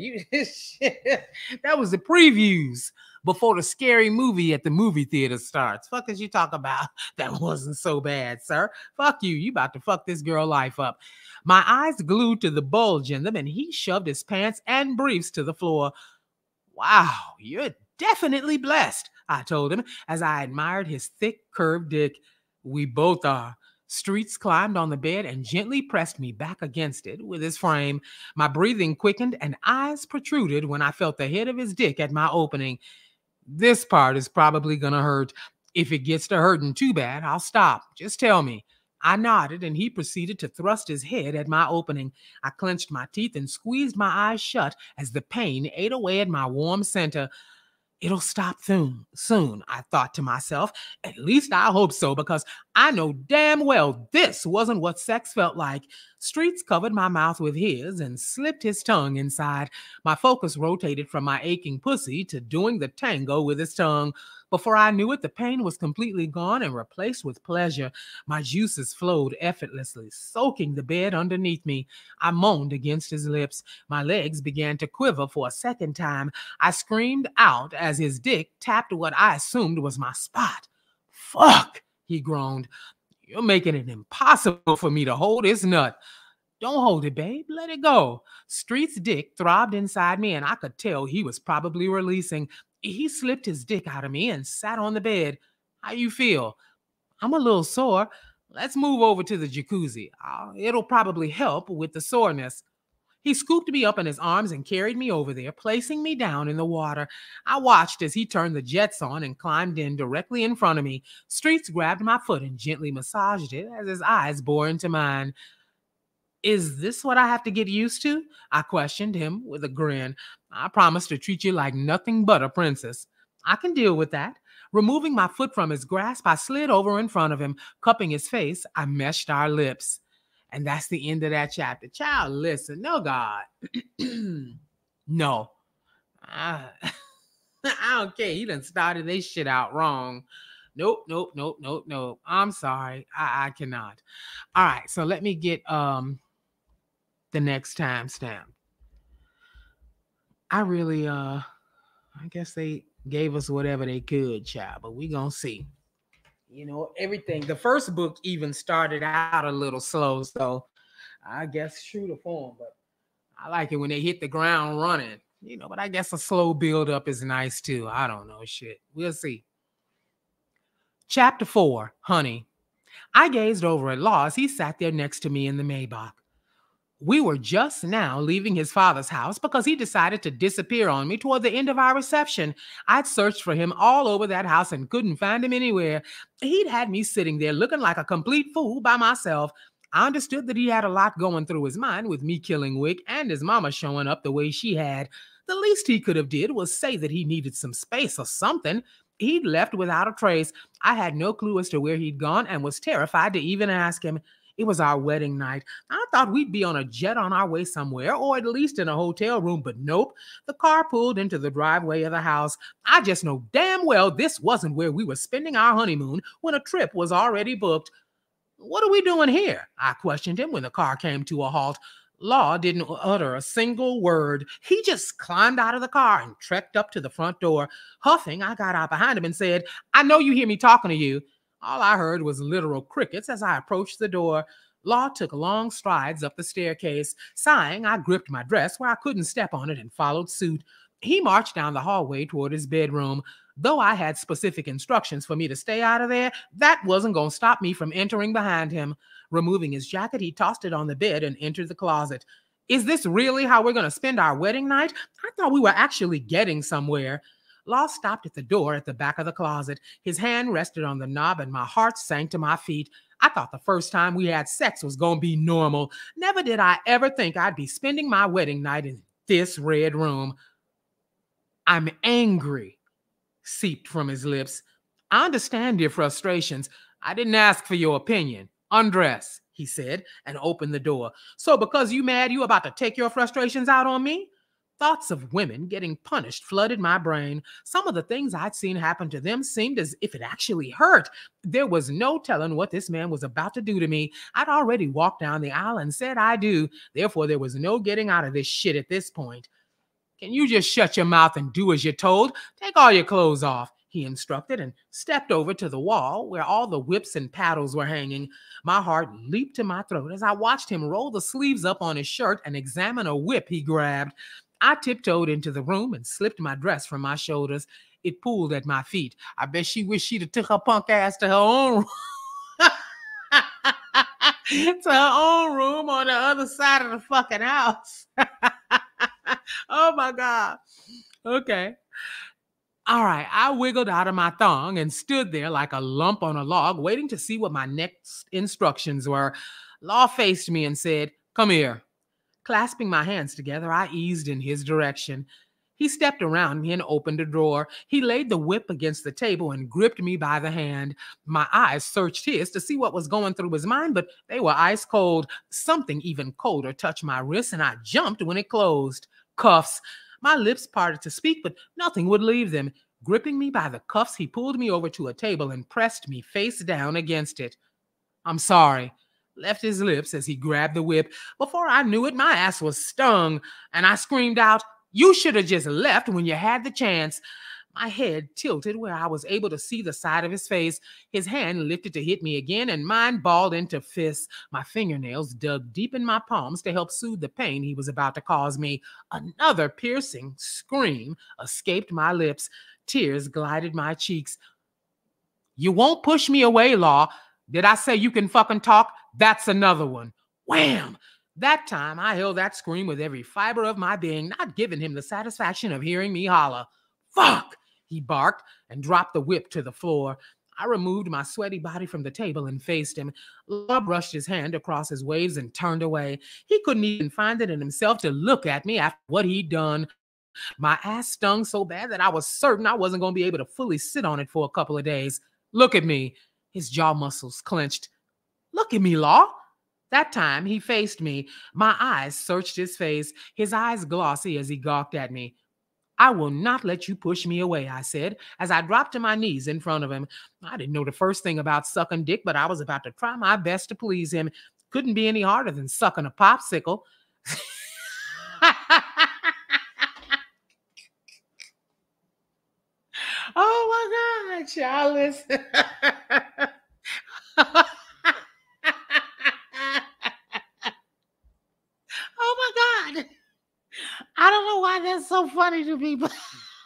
that was the previews before the scary movie at the movie theater starts. Fuck is you talk about? That wasn't so bad, sir. Fuck you. You about to fuck this girl life up. My eyes glued to the bulge in them, and he shoved his pants and briefs to the floor. Wow, you're definitely blessed, I told him as I admired his thick, curved dick. We both are. Streets climbed on the bed and gently pressed me back against it with his frame. My breathing quickened and eyes protruded when I felt the head of his dick at my opening. This part is probably gonna hurt. If it gets to hurting too bad, I'll stop. Just tell me. I nodded and he proceeded to thrust his head at my opening. I clenched my teeth and squeezed my eyes shut as the pain ate away at my warm center. It'll stop soon, I thought to myself. At least I hope so, because I know damn well this wasn't what sex felt like. Streets covered my mouth with his and slipped his tongue inside. My focus rotated from my aching pussy to doing the tango with his tongue. Before I knew it, the pain was completely gone and replaced with pleasure. My juices flowed effortlessly, soaking the bed underneath me. I moaned against his lips. My legs began to quiver for a second time. I screamed out as his dick tapped what I assumed was my spot. Fuck, he groaned. You're making it impossible for me to hold this nut. Don't hold it, babe. Let it go. Street's dick throbbed inside me, and I could tell he was probably releasing. He slipped his dick out of me and sat on the bed. How you feel? I'm a little sore. Let's move over to the jacuzzi. It'll probably help with the soreness. He scooped me up in his arms and carried me over there, placing me down in the water. I watched as he turned the jets on and climbed in directly in front of me. Streets grabbed my foot and gently massaged it as his eyes bore into mine. Is this what I have to get used to? I questioned him with a grin. I promise to treat you like nothing but a princess. I can deal with that. Removing my foot from his grasp, I slid over in front of him. Cupping his face, I meshed our lips. And that's the end of that chapter. Child, listen, no, God. No. I don't care. He done started this shit out wrong. Nope. I'm sorry. I cannot. All right, so let me get the next timestamp. I really I guess they gave us whatever they could, child, but we gonna see. You know, everything. The first book even started out a little slow, so I guess true to form, but I like it when they hit the ground running, you know, but I guess a slow build up is nice too. I don't know, shit. We'll see. Chapter 4, Honey. I gazed over at Law as he sat there next to me in the Maybach. We were just now leaving his father's house because he decided to disappear on me toward the end of our reception. I'd searched for him all over that house and couldn't find him anywhere. He'd had me sitting there looking like a complete fool by myself. I understood that he had a lot going through his mind with me killing Wick and his mama showing up the way she had. The least he could have did was say that he needed some space or something. He'd left without a trace. I had no clue as to where he'd gone and was terrified to even ask him. It was our wedding night. I thought we'd be on a jet on our way somewhere, or at least in a hotel room, but nope. The car pulled into the driveway of the house. I just know damn well this wasn't where we were spending our honeymoon when a trip was already booked. What are we doing here? I questioned him when the car came to a halt. Law didn't utter a single word. He just climbed out of the car and trekked up to the front door. Huffing, I got out behind him and said, "I know you hear me talking to you." All I heard was literal crickets as I approached the door. Law took long strides up the staircase. Sighing, I gripped my dress where I couldn't step on it and followed suit. He marched down the hallway toward his bedroom. Though I had specific instructions for me to stay out of there, that wasn't going to stop me from entering behind him. Removing his jacket, he tossed it on the bed and entered the closet. "Is this really how we're going to spend our wedding night? I thought we were actually getting somewhere." Law stopped at the door at the back of the closet. His hand rested on the knob and my heart sank to my feet. I thought the first time we had sex was going to be normal. Never did I ever think I'd be spending my wedding night in this red room. "I'm angry," seeped from his lips. "I understand your frustrations. I didn't ask for your opinion. Undress," he said, and opened the door. "So because you mad, you about to take your frustrations out on me?" Thoughts of women getting punished flooded my brain. Some of the things I'd seen happen to them seemed as if it actually hurt. There was no telling what this man was about to do to me. I'd already walked down the aisle and said I do. Therefore, there was no getting out of this shit at this point. "Can you just shut your mouth and do as you're told? Take all your clothes off," he instructed, and stepped over to the wall where all the whips and paddles were hanging. My heart leaped to my throat as I watched him roll the sleeves up on his shirt and examine a whip he grabbed. I tiptoed into the room and slipped my dress from my shoulders. It pooled at my feet. I bet she wished she'd have took her punk ass to her own to her own room on the other side of the fucking house. Oh my God. Okay. All right. I wiggled out of my thong and stood there like a lump on a log, waiting to see what my next instructions were. Law faced me and said, "Come here." Clasping my hands together, I eased in his direction. He stepped around me and opened a drawer. He laid the whip against the table and gripped me by the hand. My eyes searched his to see what was going through his mind, but they were ice cold. Something even colder touched my wrist, and I jumped when it closed. Cuffs. My lips parted to speak, but nothing would leave them. Gripping me by the cuffs, he pulled me over to a table and pressed me face down against it. "I'm sorry," left his lips as he grabbed the whip. Before I knew it, my ass was stung, and I screamed out, "You should have just left when you had the chance." My head tilted where I was able to see the side of his face. His hand lifted to hit me again, and mine balled into fists. My fingernails dug deep in my palms to help soothe the pain he was about to cause me. Another piercing scream escaped my lips. Tears glided my cheeks. "You won't push me away, Law. Did I say you can fucking talk? That's another one." Wham! That time I held that scream with every fiber of my being, not giving him the satisfaction of hearing me holler. "Fuck!" he barked and dropped the whip to the floor. I removed my sweaty body from the table and faced him. Law brushed his hand across his waves and turned away. He couldn't even find it in himself to look at me after what he'd done. My ass stung so bad that I was certain I wasn't going to be able to fully sit on it for a couple of days. "Look at me." His jaw muscles clenched. "Look at me, Law." That time he faced me. My eyes searched his face, his eyes glossy as he gawked at me. "I will not let you push me away," I said, as I dropped to my knees in front of him. I didn't know the first thing about sucking dick, but I was about to try my best to please him. Couldn't be any harder than sucking a popsicle. Oh my God, Charles. Oh my God. I don't know why that's so funny to me, but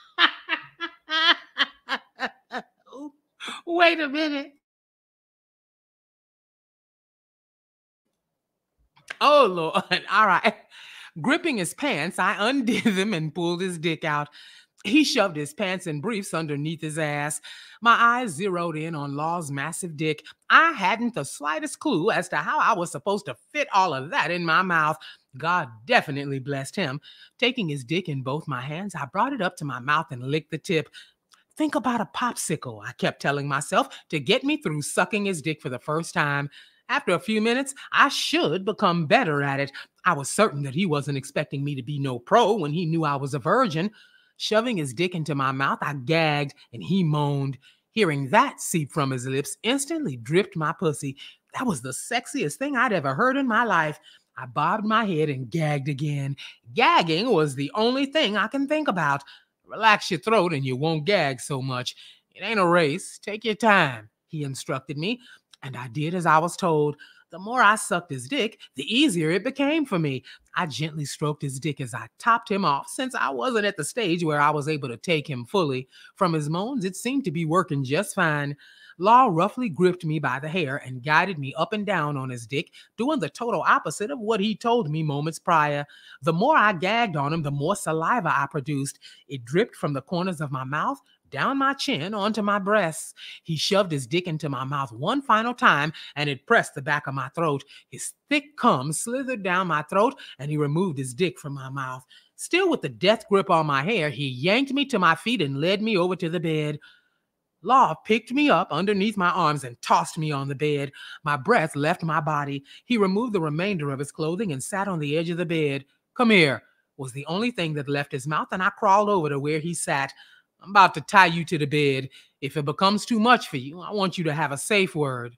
wait a minute. Oh, Lord. All right. Gripping his pants, I undid them and pulled his dick out. He shoved his pants and briefs underneath his ass. My eyes zeroed in on Law's massive dick. I hadn't the slightest clue as to how I was supposed to fit all of that in my mouth. God definitely blessed him. Taking his dick in both my hands, I brought it up to my mouth and licked the tip. Think about a popsicle, I kept telling myself, to get me through sucking his dick for the first time. After a few minutes, I should become better at it. I was certain that he wasn't expecting me to be no pro when he knew I was a virgin. Shoving his dick into my mouth, I gagged and he moaned. Hearing that seep from his lips instantly dripped my pussy. That was the sexiest thing I'd ever heard in my life. I bobbed my head and gagged again. Gagging was the only thing I can think about. Relax your throat and you won't gag so much. It ain't a race. Take your time, he instructed me, and I did as I was told. The more I sucked his dick, the easier it became for me. I gently stroked his dick as I topped him off, since I wasn't at the stage where I was able to take him fully. From his moans, it seemed to be working just fine. Law roughly gripped me by the hair and guided me up and down on his dick, doing the total opposite of what he told me moments prior. The more I gagged on him, the more saliva I produced. It dripped from the corners of my mouth, down my chin, onto my breasts. He shoved his dick into my mouth one final time, and it pressed the back of my throat. His thick cum slithered down my throat, and he removed his dick from my mouth. Still with the death grip on my hair, he yanked me to my feet and led me over to the bed. Law picked me up underneath my arms and tossed me on the bed. My breath left my body. He removed the remainder of his clothing and sat on the edge of the bed. Come here, was the only thing that left his mouth, and I crawled over to where he sat. I'm about to tie you to the bed. If it becomes too much for you, I want you to have a safe word.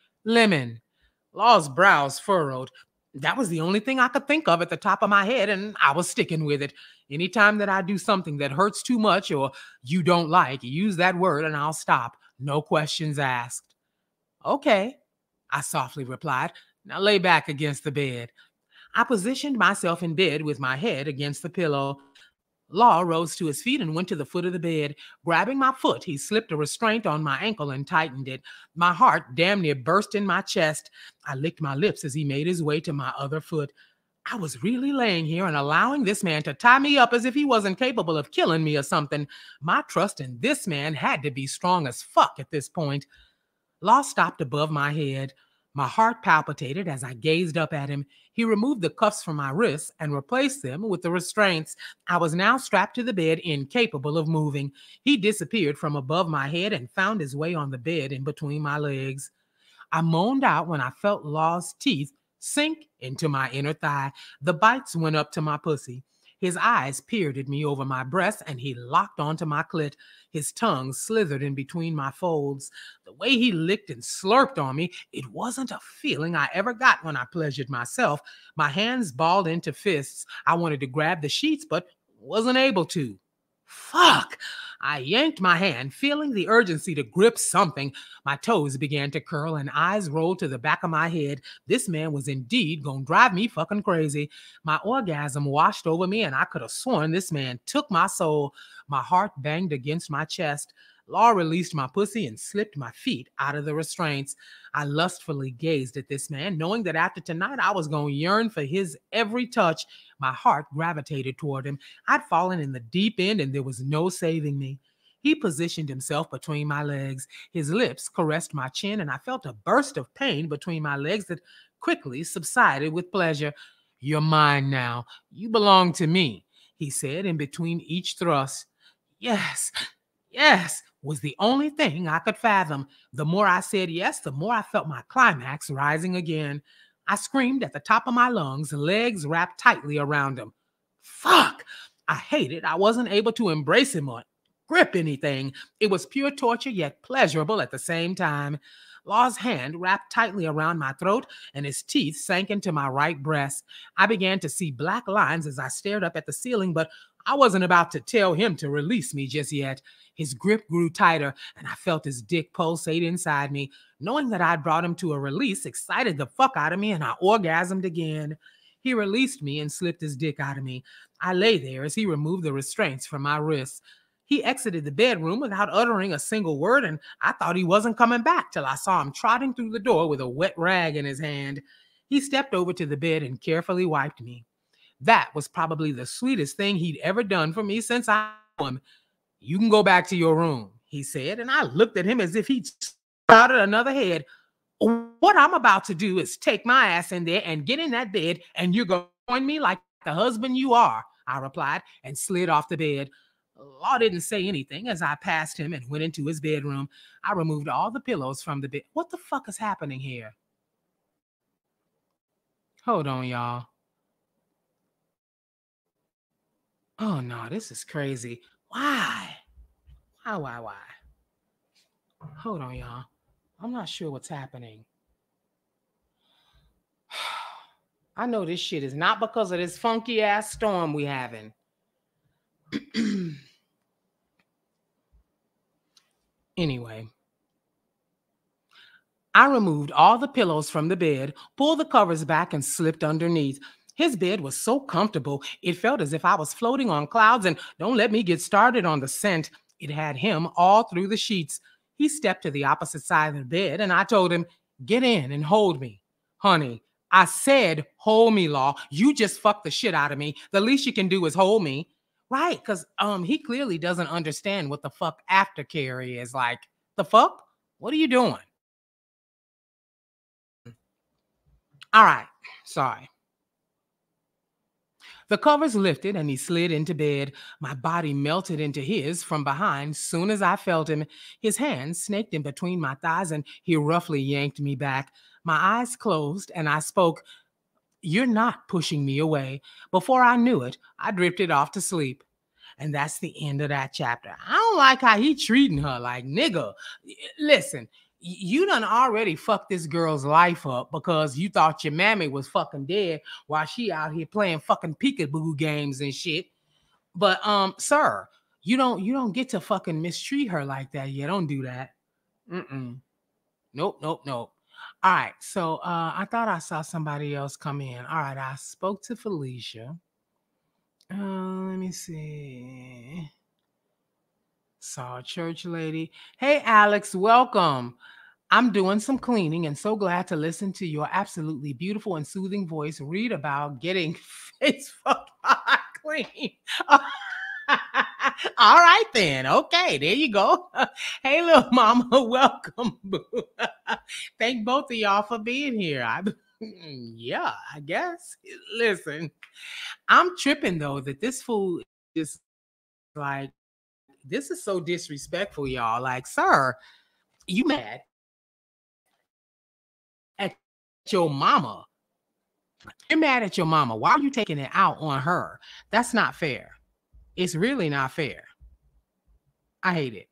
Lemon. Law's brows furrowed. That was the only thing I could think of at the top of my head, and I was sticking with it. Anytime that I do something that hurts too much or you don't like, use that word and I'll stop. No questions asked. Okay, I softly replied. Now lay back against the bed. I positioned myself in bed with my head against the pillow. Law rose to his feet and went to the foot of the bed. Grabbing my foot, he slipped a restraint on my ankle and tightened it. My heart damn near burst in my chest. I licked my lips as he made his way to my other foot. I was really laying here and allowing this man to tie me up as if he wasn't capable of killing me or something. My trust in this man had to be strong as fuck at this point. Law stopped above my head. My heart palpitated as I gazed up at him. He removed the cuffs from my wrists and replaced them with the restraints. I was now strapped to the bed, incapable of moving. He disappeared from above my head and found his way on the bed in between my legs. I moaned out when I felt Law's teeth sink into my inner thigh. The bites went up to my pussy. His eyes peered at me over my breast, and he locked onto my clit. His tongue slithered in between my folds. The way he licked and slurped on me, it wasn't a feeling I ever got when I pleasured myself. My hands balled into fists. I wanted to grab the sheets, but wasn't able to. Fuck! I yanked my hand, feeling the urgency to grip something. My toes began to curl and eyes rolled to the back of my head. This man was indeed gonna drive me fucking crazy. My orgasm washed over me, and I could have sworn this man took my soul. My heart banged against my chest. Law released my pussy and slipped my feet out of the restraints. I lustfully gazed at this man, knowing that after tonight I was going to yearn for his every touch. My heart gravitated toward him. I'd fallen in the deep end, and there was no saving me. He positioned himself between my legs. His lips caressed my chin, and I felt a burst of pain between my legs that quickly subsided with pleasure. You're mine now. You belong to me, he said in between each thrust. Yes, yes, was the only thing I could fathom. The more I said yes, the more I felt my climax rising again. I screamed at the top of my lungs, legs wrapped tightly around him. Fuck! I hated I wasn't able to embrace him or grip anything. It was pure torture, yet pleasurable at the same time. Law's hand wrapped tightly around my throat, and his teeth sank into my right breast. I began to see black lines as I stared up at the ceiling, but I wasn't about to tell him to release me just yet. His grip grew tighter, and I felt his dick pulsate inside me. Knowing that I'd brought him to a release excited the fuck out of me, and I orgasmed again. He released me and slipped his dick out of me. I lay there as he removed the restraints from my wrists. He exited the bedroom without uttering a single word, and I thought he wasn't coming back till I saw him trotting through the door with a wet rag in his hand. He stepped over to the bed and carefully wiped me. That was probably the sweetest thing he'd ever done for me since I knew him. You can go back to your room, he said, and I looked at him as if he'd sprouted another head. What I'm about to do is take my ass in there and get in that bed, and you're going to join me like the husband you are, I replied, and slid off the bed. Law didn't say anything as I passed him and went into his bedroom. I removed all the pillows from the bed. What the fuck is happening here? Hold on, y'all. Oh no, this is crazy. Why? Why? Hold on, y'all. I'm not sure what's happening. I know this shit is not because of this funky ass storm we having. Anyway, I removed all the pillows from the bed, pulled the covers back, and slipped underneath. His bed was so comfortable, it felt as if I was floating on clouds, and don't let me get started on the scent. It had him all through the sheets. He stepped to the opposite side of the bed, and I told him, "Get in and hold me." Honey, I said, hold me, Law. You just fucked the shit out of me. The least you can do is hold me. Right, because he clearly doesn't understand what the fuck aftercare is. Like, the fuck? What are you doing? All right, sorry. The covers lifted and he slid into bed. My body melted into his from behind. Soon as I felt him, his hand snaked in between my thighs and he roughly yanked me back. My eyes closed and I spoke, "You're not pushing me away." Before I knew it, I drifted off to sleep. And that's the end of that chapter. I don't like how he treating her like, nigga. Listen, you done already fucked this girl's life up because you thought your mammy was fucking dead while she out here playing fucking peekaboo games and shit. But sir, you don't get to fucking mistreat her like that. You don't do that. Mm-mm. Nope. All right. So I thought I saw somebody else come in. All right, I spoke to Felicia. Let me see. Saw a church lady. Hey, Alex, welcome. I'm doing some cleaning and so glad to listen to your absolutely beautiful and soothing voice read about getting face fucked clean. All right, then. Okay, there you go. Hey, little mama, welcome. Thank both of y'all for being here. Yeah, I guess. Listen, I'm tripping though that this fool is like, this is so disrespectful, y'all. Like, sir, you mad at your mama. You're mad at your mama. Why are you taking it out on her? That's not fair. It's really not fair. I hate it.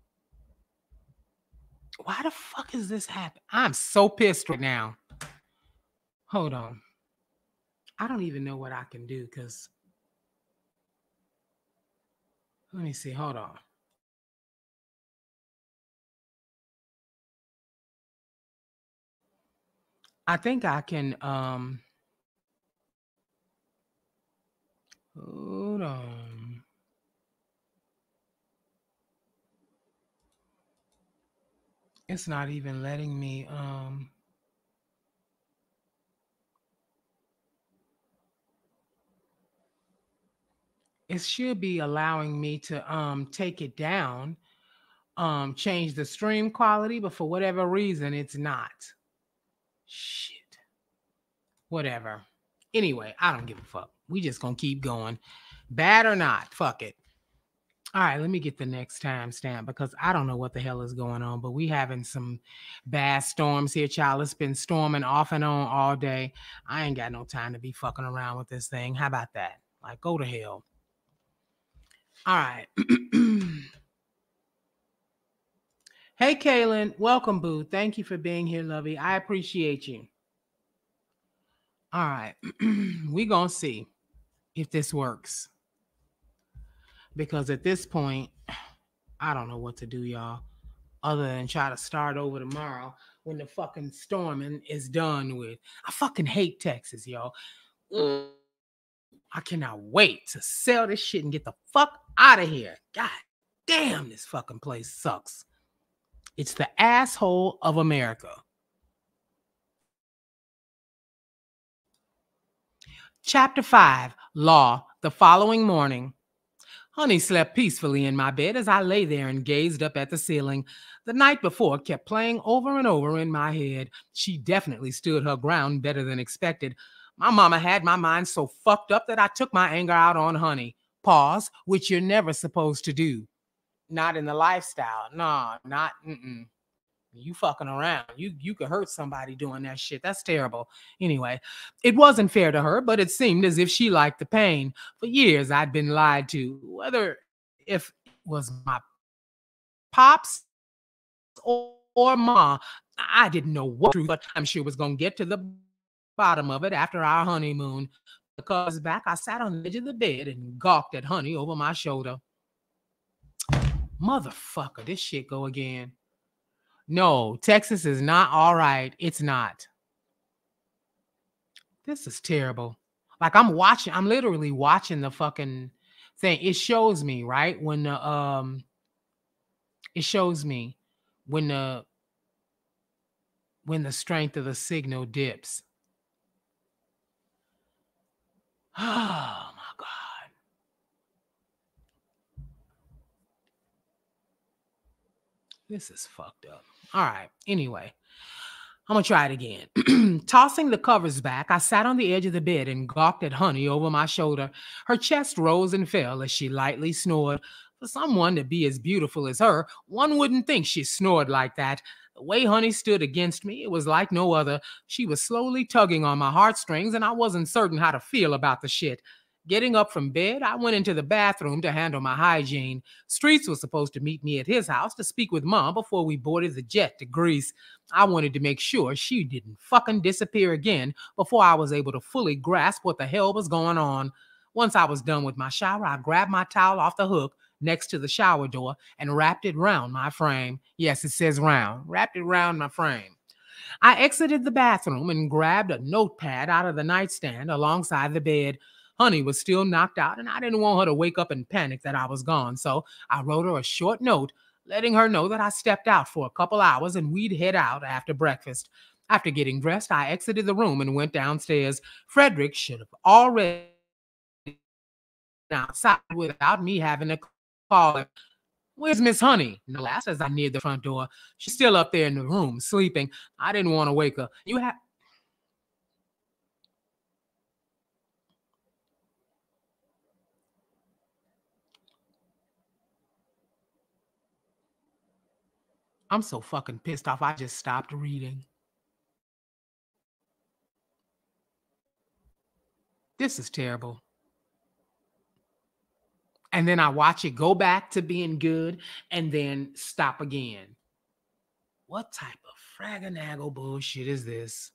Why the fuck is this happening? I'm so pissed right now. Hold on. I don't even know what I can do because let me see. Hold on. I think I can hold on. It's not even letting me it should be allowing me to take it down, change the stream quality, but for whatever reason it's not. Shit. Whatever. Anyway, I don't give a fuck. We just gonna keep going. Bad or not, fuck it. All right, let me get the next timestamp because I don't know what the hell is going on, but we having some bad storms here, child. It's been storming off and on all day. I ain't got no time to be fucking around with this thing. How about that? Like, go to hell. All right. Hey, Kaylin, welcome, boo. Thank you for being here, lovey. I appreciate you. All right, we gonna see if this works because at this point, I don't know what to do, y'all, other than try to start over tomorrow when the fucking storming is done with. I fucking hate Texas, y'all. I cannot wait to sell this shit and get the fuck out of here. God damn, this fucking place sucks. It's the asshole of America. Chapter 5, Law. The following morning. Honey slept peacefully in my bed as I lay there and gazed up at the ceiling. The night before kept playing over and over in my head. She definitely stood her ground better than expected. My mama had my mind so fucked up that I took my anger out on Honey. Pause, which you're never supposed to do. Not in the lifestyle. Nah, not, you fucking around. You could hurt somebody doing that shit. That's terrible. Anyway, it wasn't fair to her, but it seemed as if she liked the pain. For years I'd been lied to, whether if it was my pops or ma. I didn't know what truth, but I'm sure was gonna get to the bottom of it after our honeymoon. Pulling the covers back, I sat on the edge of the bed and gawked at Honey over my shoulder. Motherfucker, this shit go again. No, Texas is not all right. It's not. This is terrible. Like I'm literally watching the fucking thing. It shows me, right? It shows me when the strength of the signal dips. Oh my God. This is fucked up. All right. Anyway, I'm gonna try it again. Tossing the covers back, I sat on the edge of the bed and gawked at Honey over my shoulder. Her chest rose and fell as she lightly snored. For someone to be as beautiful as her, one wouldn't think she snored like that. The way Honey stood against me, it was like no other. She was slowly tugging on my heartstrings, and I wasn't certain how to feel about the shit. Getting up from bed, I went into the bathroom to handle my hygiene. Streets was supposed to meet me at his house to speak with Mom before we boarded the jet to Greece. I wanted to make sure she didn't fucking disappear again before I was able to fully grasp what the hell was going on. Once I was done with my shower, I grabbed my towel off the hook next to the shower door and wrapped it round my frame. Yes, it says round. Wrapped it round my frame. I exited the bathroom and grabbed a notepad out of the nightstand alongside the bed. Honey was still knocked out, and I didn't want her to wake up and panic that I was gone, so I wrote her a short note letting her know that I stepped out for a couple hours and we'd head out after breakfast. After getting dressed, I exited the room and went downstairs. Frederick should have already been outside without me having to call him. Where's Miss Honey? No, last as I neared the front door. She's still up there in the room, sleeping. I didn't want to wake her. I'm so fucking pissed off. I just stopped reading. This is terrible. And then I watch it go back to being good and then stop again. What type of fraganagle bullshit is this?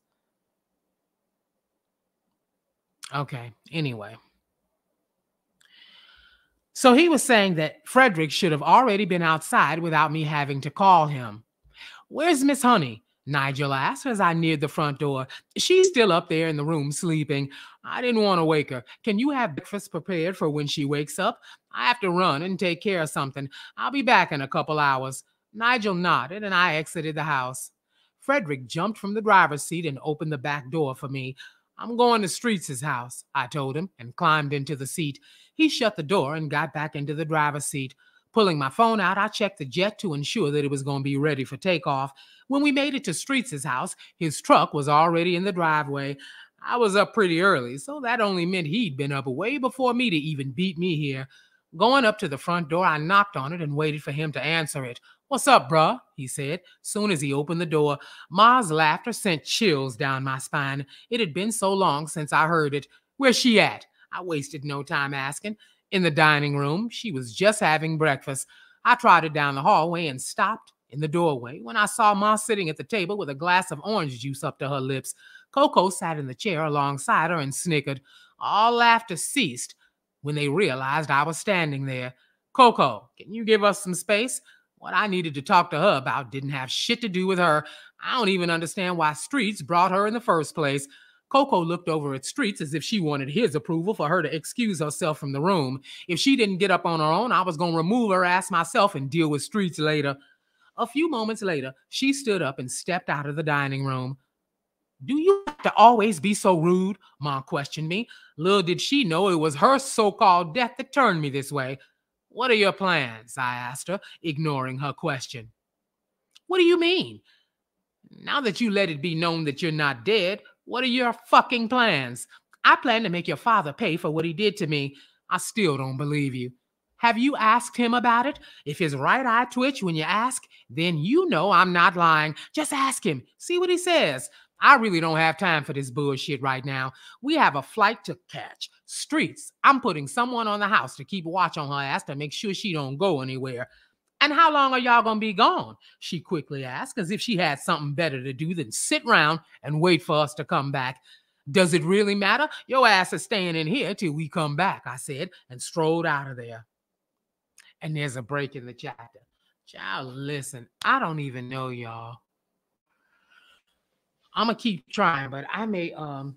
Okay, anyway. So he was saying that Frederick should have already been outside without me having to call him. Where's Miss Honey? Nigel asked as I neared the front door. She's still up there in the room sleeping. I didn't want to wake her. Can you have breakfast prepared for when she wakes up? I have to run and take care of something. I'll be back in a couple hours. Nigel nodded and I exited the house. Frederick jumped from the driver's seat and opened the back door for me. I'm going to Streets' house, I told him, and climbed into the seat. He shut the door and got back into the driver's seat. Pulling my phone out, I checked the jet to ensure that it was going to be ready for takeoff. When we made it to Streets' house, his truck was already in the driveway. I was up pretty early, so that only meant he'd been up way before me to even beat me here. Going up to the front door, I knocked on it and waited for him to answer it. "What's up, bruh?" he said. Soon as he opened the door, Ma's laughter sent chills down my spine. It had been so long since I heard it. "Where's she at?" I wasted no time asking. "In the dining room. She was just having breakfast." I trotted down the hallway and stopped in the doorway when I saw Ma sitting at the table with a glass of orange juice up to her lips. Coco sat in the chair alongside her and snickered. All laughter ceased when they realized I was standing there. "Coco, can you give us some space?" What I needed to talk to her about didn't have shit to do with her. I don't even understand why Streets brought her in the first place. Coco looked over at Streets as if she wanted his approval for her to excuse herself from the room. If she didn't get up on her own, I was going to remove her ass myself and deal with Streets later. A few moments later, she stood up and stepped out of the dining room. Do you have to always be so rude? Ma questioned me. Little did she know it was her so-called death that turned me this way. What are your plans? I asked her, ignoring her question. What do you mean? Now that you let it be known that you're not dead, what are your fucking plans? I plan to make your father pay for what he did to me. I still don't believe you. Have you asked him about it? If his right eye twitch when you ask, then you know I'm not lying. Just ask him. See what he says. I really don't have time for this bullshit right now. We have a flight to catch. Streets. I'm putting someone on the house to keep watch on her ass to make sure she don't go anywhere. And how long are y'all gonna be gone? She quickly asked, as if she had something better to do than sit round and wait for us to come back. Does it really matter? Your ass is staying in here till we come back, I said, and strolled out of there. And there's a break in the chapter. Child, listen, I don't even know y'all. I'm gonna keep trying, but I may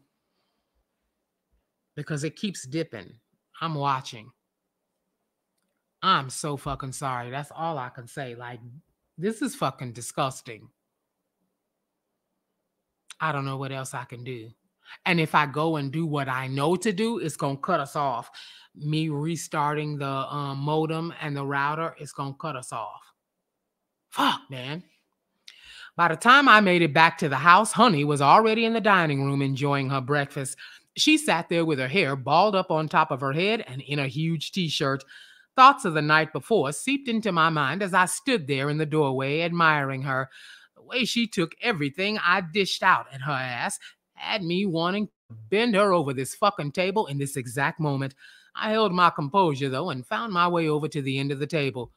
because it keeps dipping. I'm watching. I'm so fucking sorry. That's all I can say. Like, this is fucking disgusting. I don't know what else I can do. And if I go and do what I know to do, it's going to cut us off. Me restarting the modem and the router, it's going to cut us off. Fuck, man. By the time I made it back to the house, Honey was already in the dining room enjoying her breakfast. She sat there with her hair balled up on top of her head and in a huge t-shirt. Thoughts of the night before seeped into my mind as I stood there in the doorway admiring her. The way she took everything I dished out at her ass had me wanting to bend her over this fucking table in this exact moment. I held my composure, though, and found my way over to the end of the table.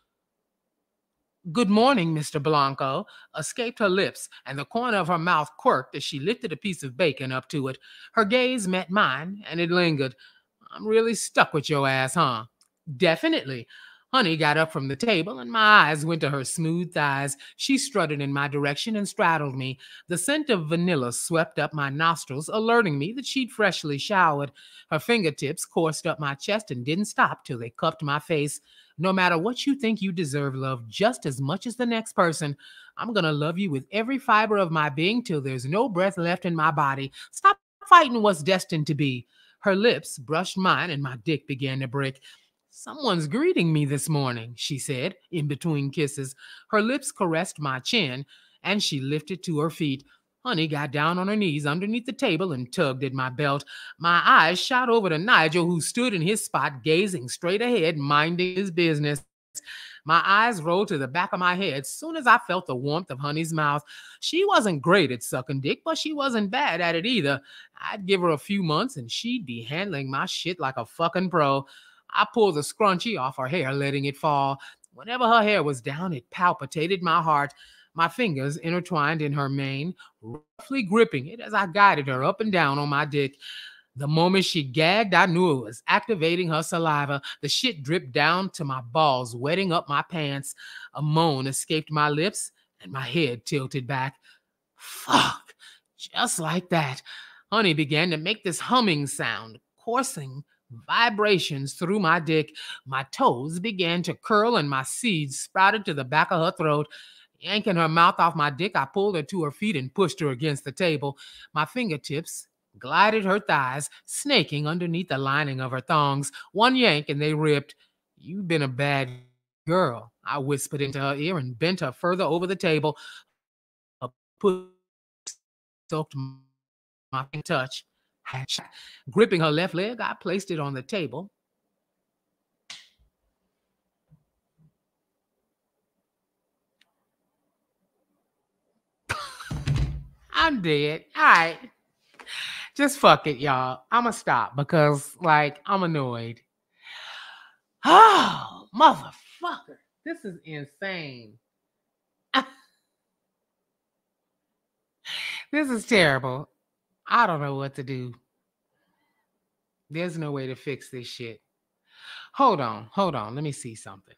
Good morning, Mr. Blanco, escaped her lips, and the corner of her mouth quirked as she lifted a piece of bacon up to it. Her gaze met mine, and it lingered. I'm really stuck with your ass, huh? Definitely. Honey got up from the table, and my eyes went to her smooth thighs. She strutted in my direction and straddled me. The scent of vanilla swept up my nostrils, alerting me that she'd freshly showered. Her fingertips coursed up my chest and didn't stop till they cupped my face. No matter what you think, you deserve love just as much as the next person. I'm gonna love you with every fiber of my being till there's no breath left in my body. Stop fighting what's destined to be. Her lips brushed mine and my dick began to break. Someone's greeting me this morning, she said, in between kisses. Her lips caressed my chin, and she lifted to her feet. Honey got down on her knees underneath the table and tugged at my belt. My eyes shot over to Nigel, who stood in his spot, gazing straight ahead, minding his business. My eyes rolled to the back of my head soon as I felt the warmth of Honey's mouth. She wasn't great at sucking dick, but she wasn't bad at it either. I'd give her a few months and she'd be handling my shit like a fucking pro. I pulled the scrunchie off her hair, letting it fall. Whenever her hair was down, it palpitated my heart. My fingers intertwined in her mane, roughly gripping it as I guided her up and down on my dick. The moment she gagged, I knew it was activating her saliva. The shit dripped down to my balls, wetting up my pants. A moan escaped my lips, and my head tilted back. Fuck! Just like that. Honey began to make this humming sound, coursing vibrations through my dick. My toes began to curl, and my seeds sprouted to the back of her throat. Yanking her mouth off my dick, I pulled her to her feet and pushed her against the table. My fingertips glided her thighs, snaking underneath the lining of her thongs. One yank and they ripped. You've been a bad girl, I whispered into her ear and bent her further over the table. A pussy soaked my touch. Gripping her left leg, I placed it on the table. I'm dead. All right. Just fuck it, y'all. I'ma stop because, like, I'm annoyed. Oh, motherfucker. This is insane. This is terrible. I don't know what to do. There's no way to fix this shit. Hold on. Let me see something.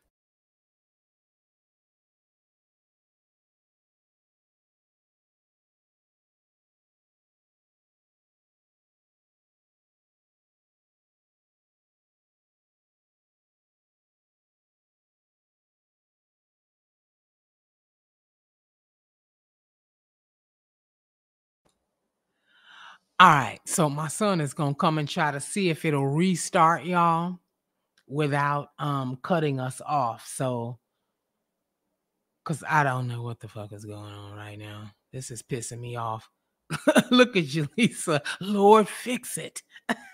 All right, so my son is gonna come and try to see if it'll restart y'all without cutting us off. So, cause I don't know what the fuck is going on right now. This is pissing me off. Look at you, Lisa. Lord, fix it.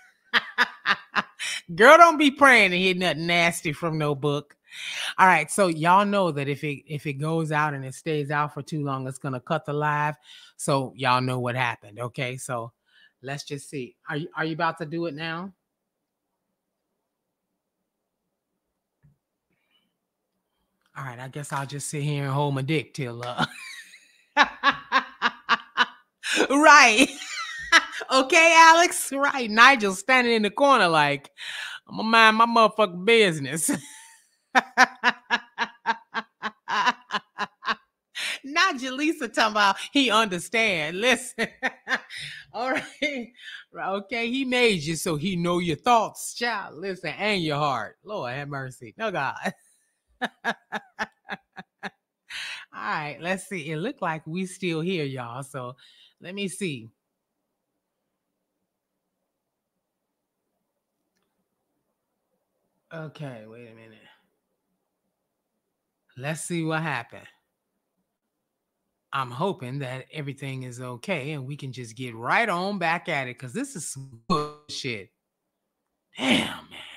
Girl, don't be praying to hear nothing nasty from no book. All right, so y'all know that if it goes out and it stays out for too long, it's gonna cut the live. So y'all know what happened. Okay, so let's just see. Are you about to do it now? All right, I guess I'll just sit here and hold my dick till right. Okay, Alex. Right. Nigel standing in the corner like, I'm gonna mind my motherfucking business. Not Jaleesa talking about he understand. Listen. All right. Okay, he made you so he know your thoughts, child. Listen, and your heart. Lord have mercy. No God. All right, let's see. It looked like we still here, y'all. So let me see. Okay, wait a minute. Let's see what happened. I'm hoping that everything is okay and we can just get right on back at it because this is some bullshit. Damn, man.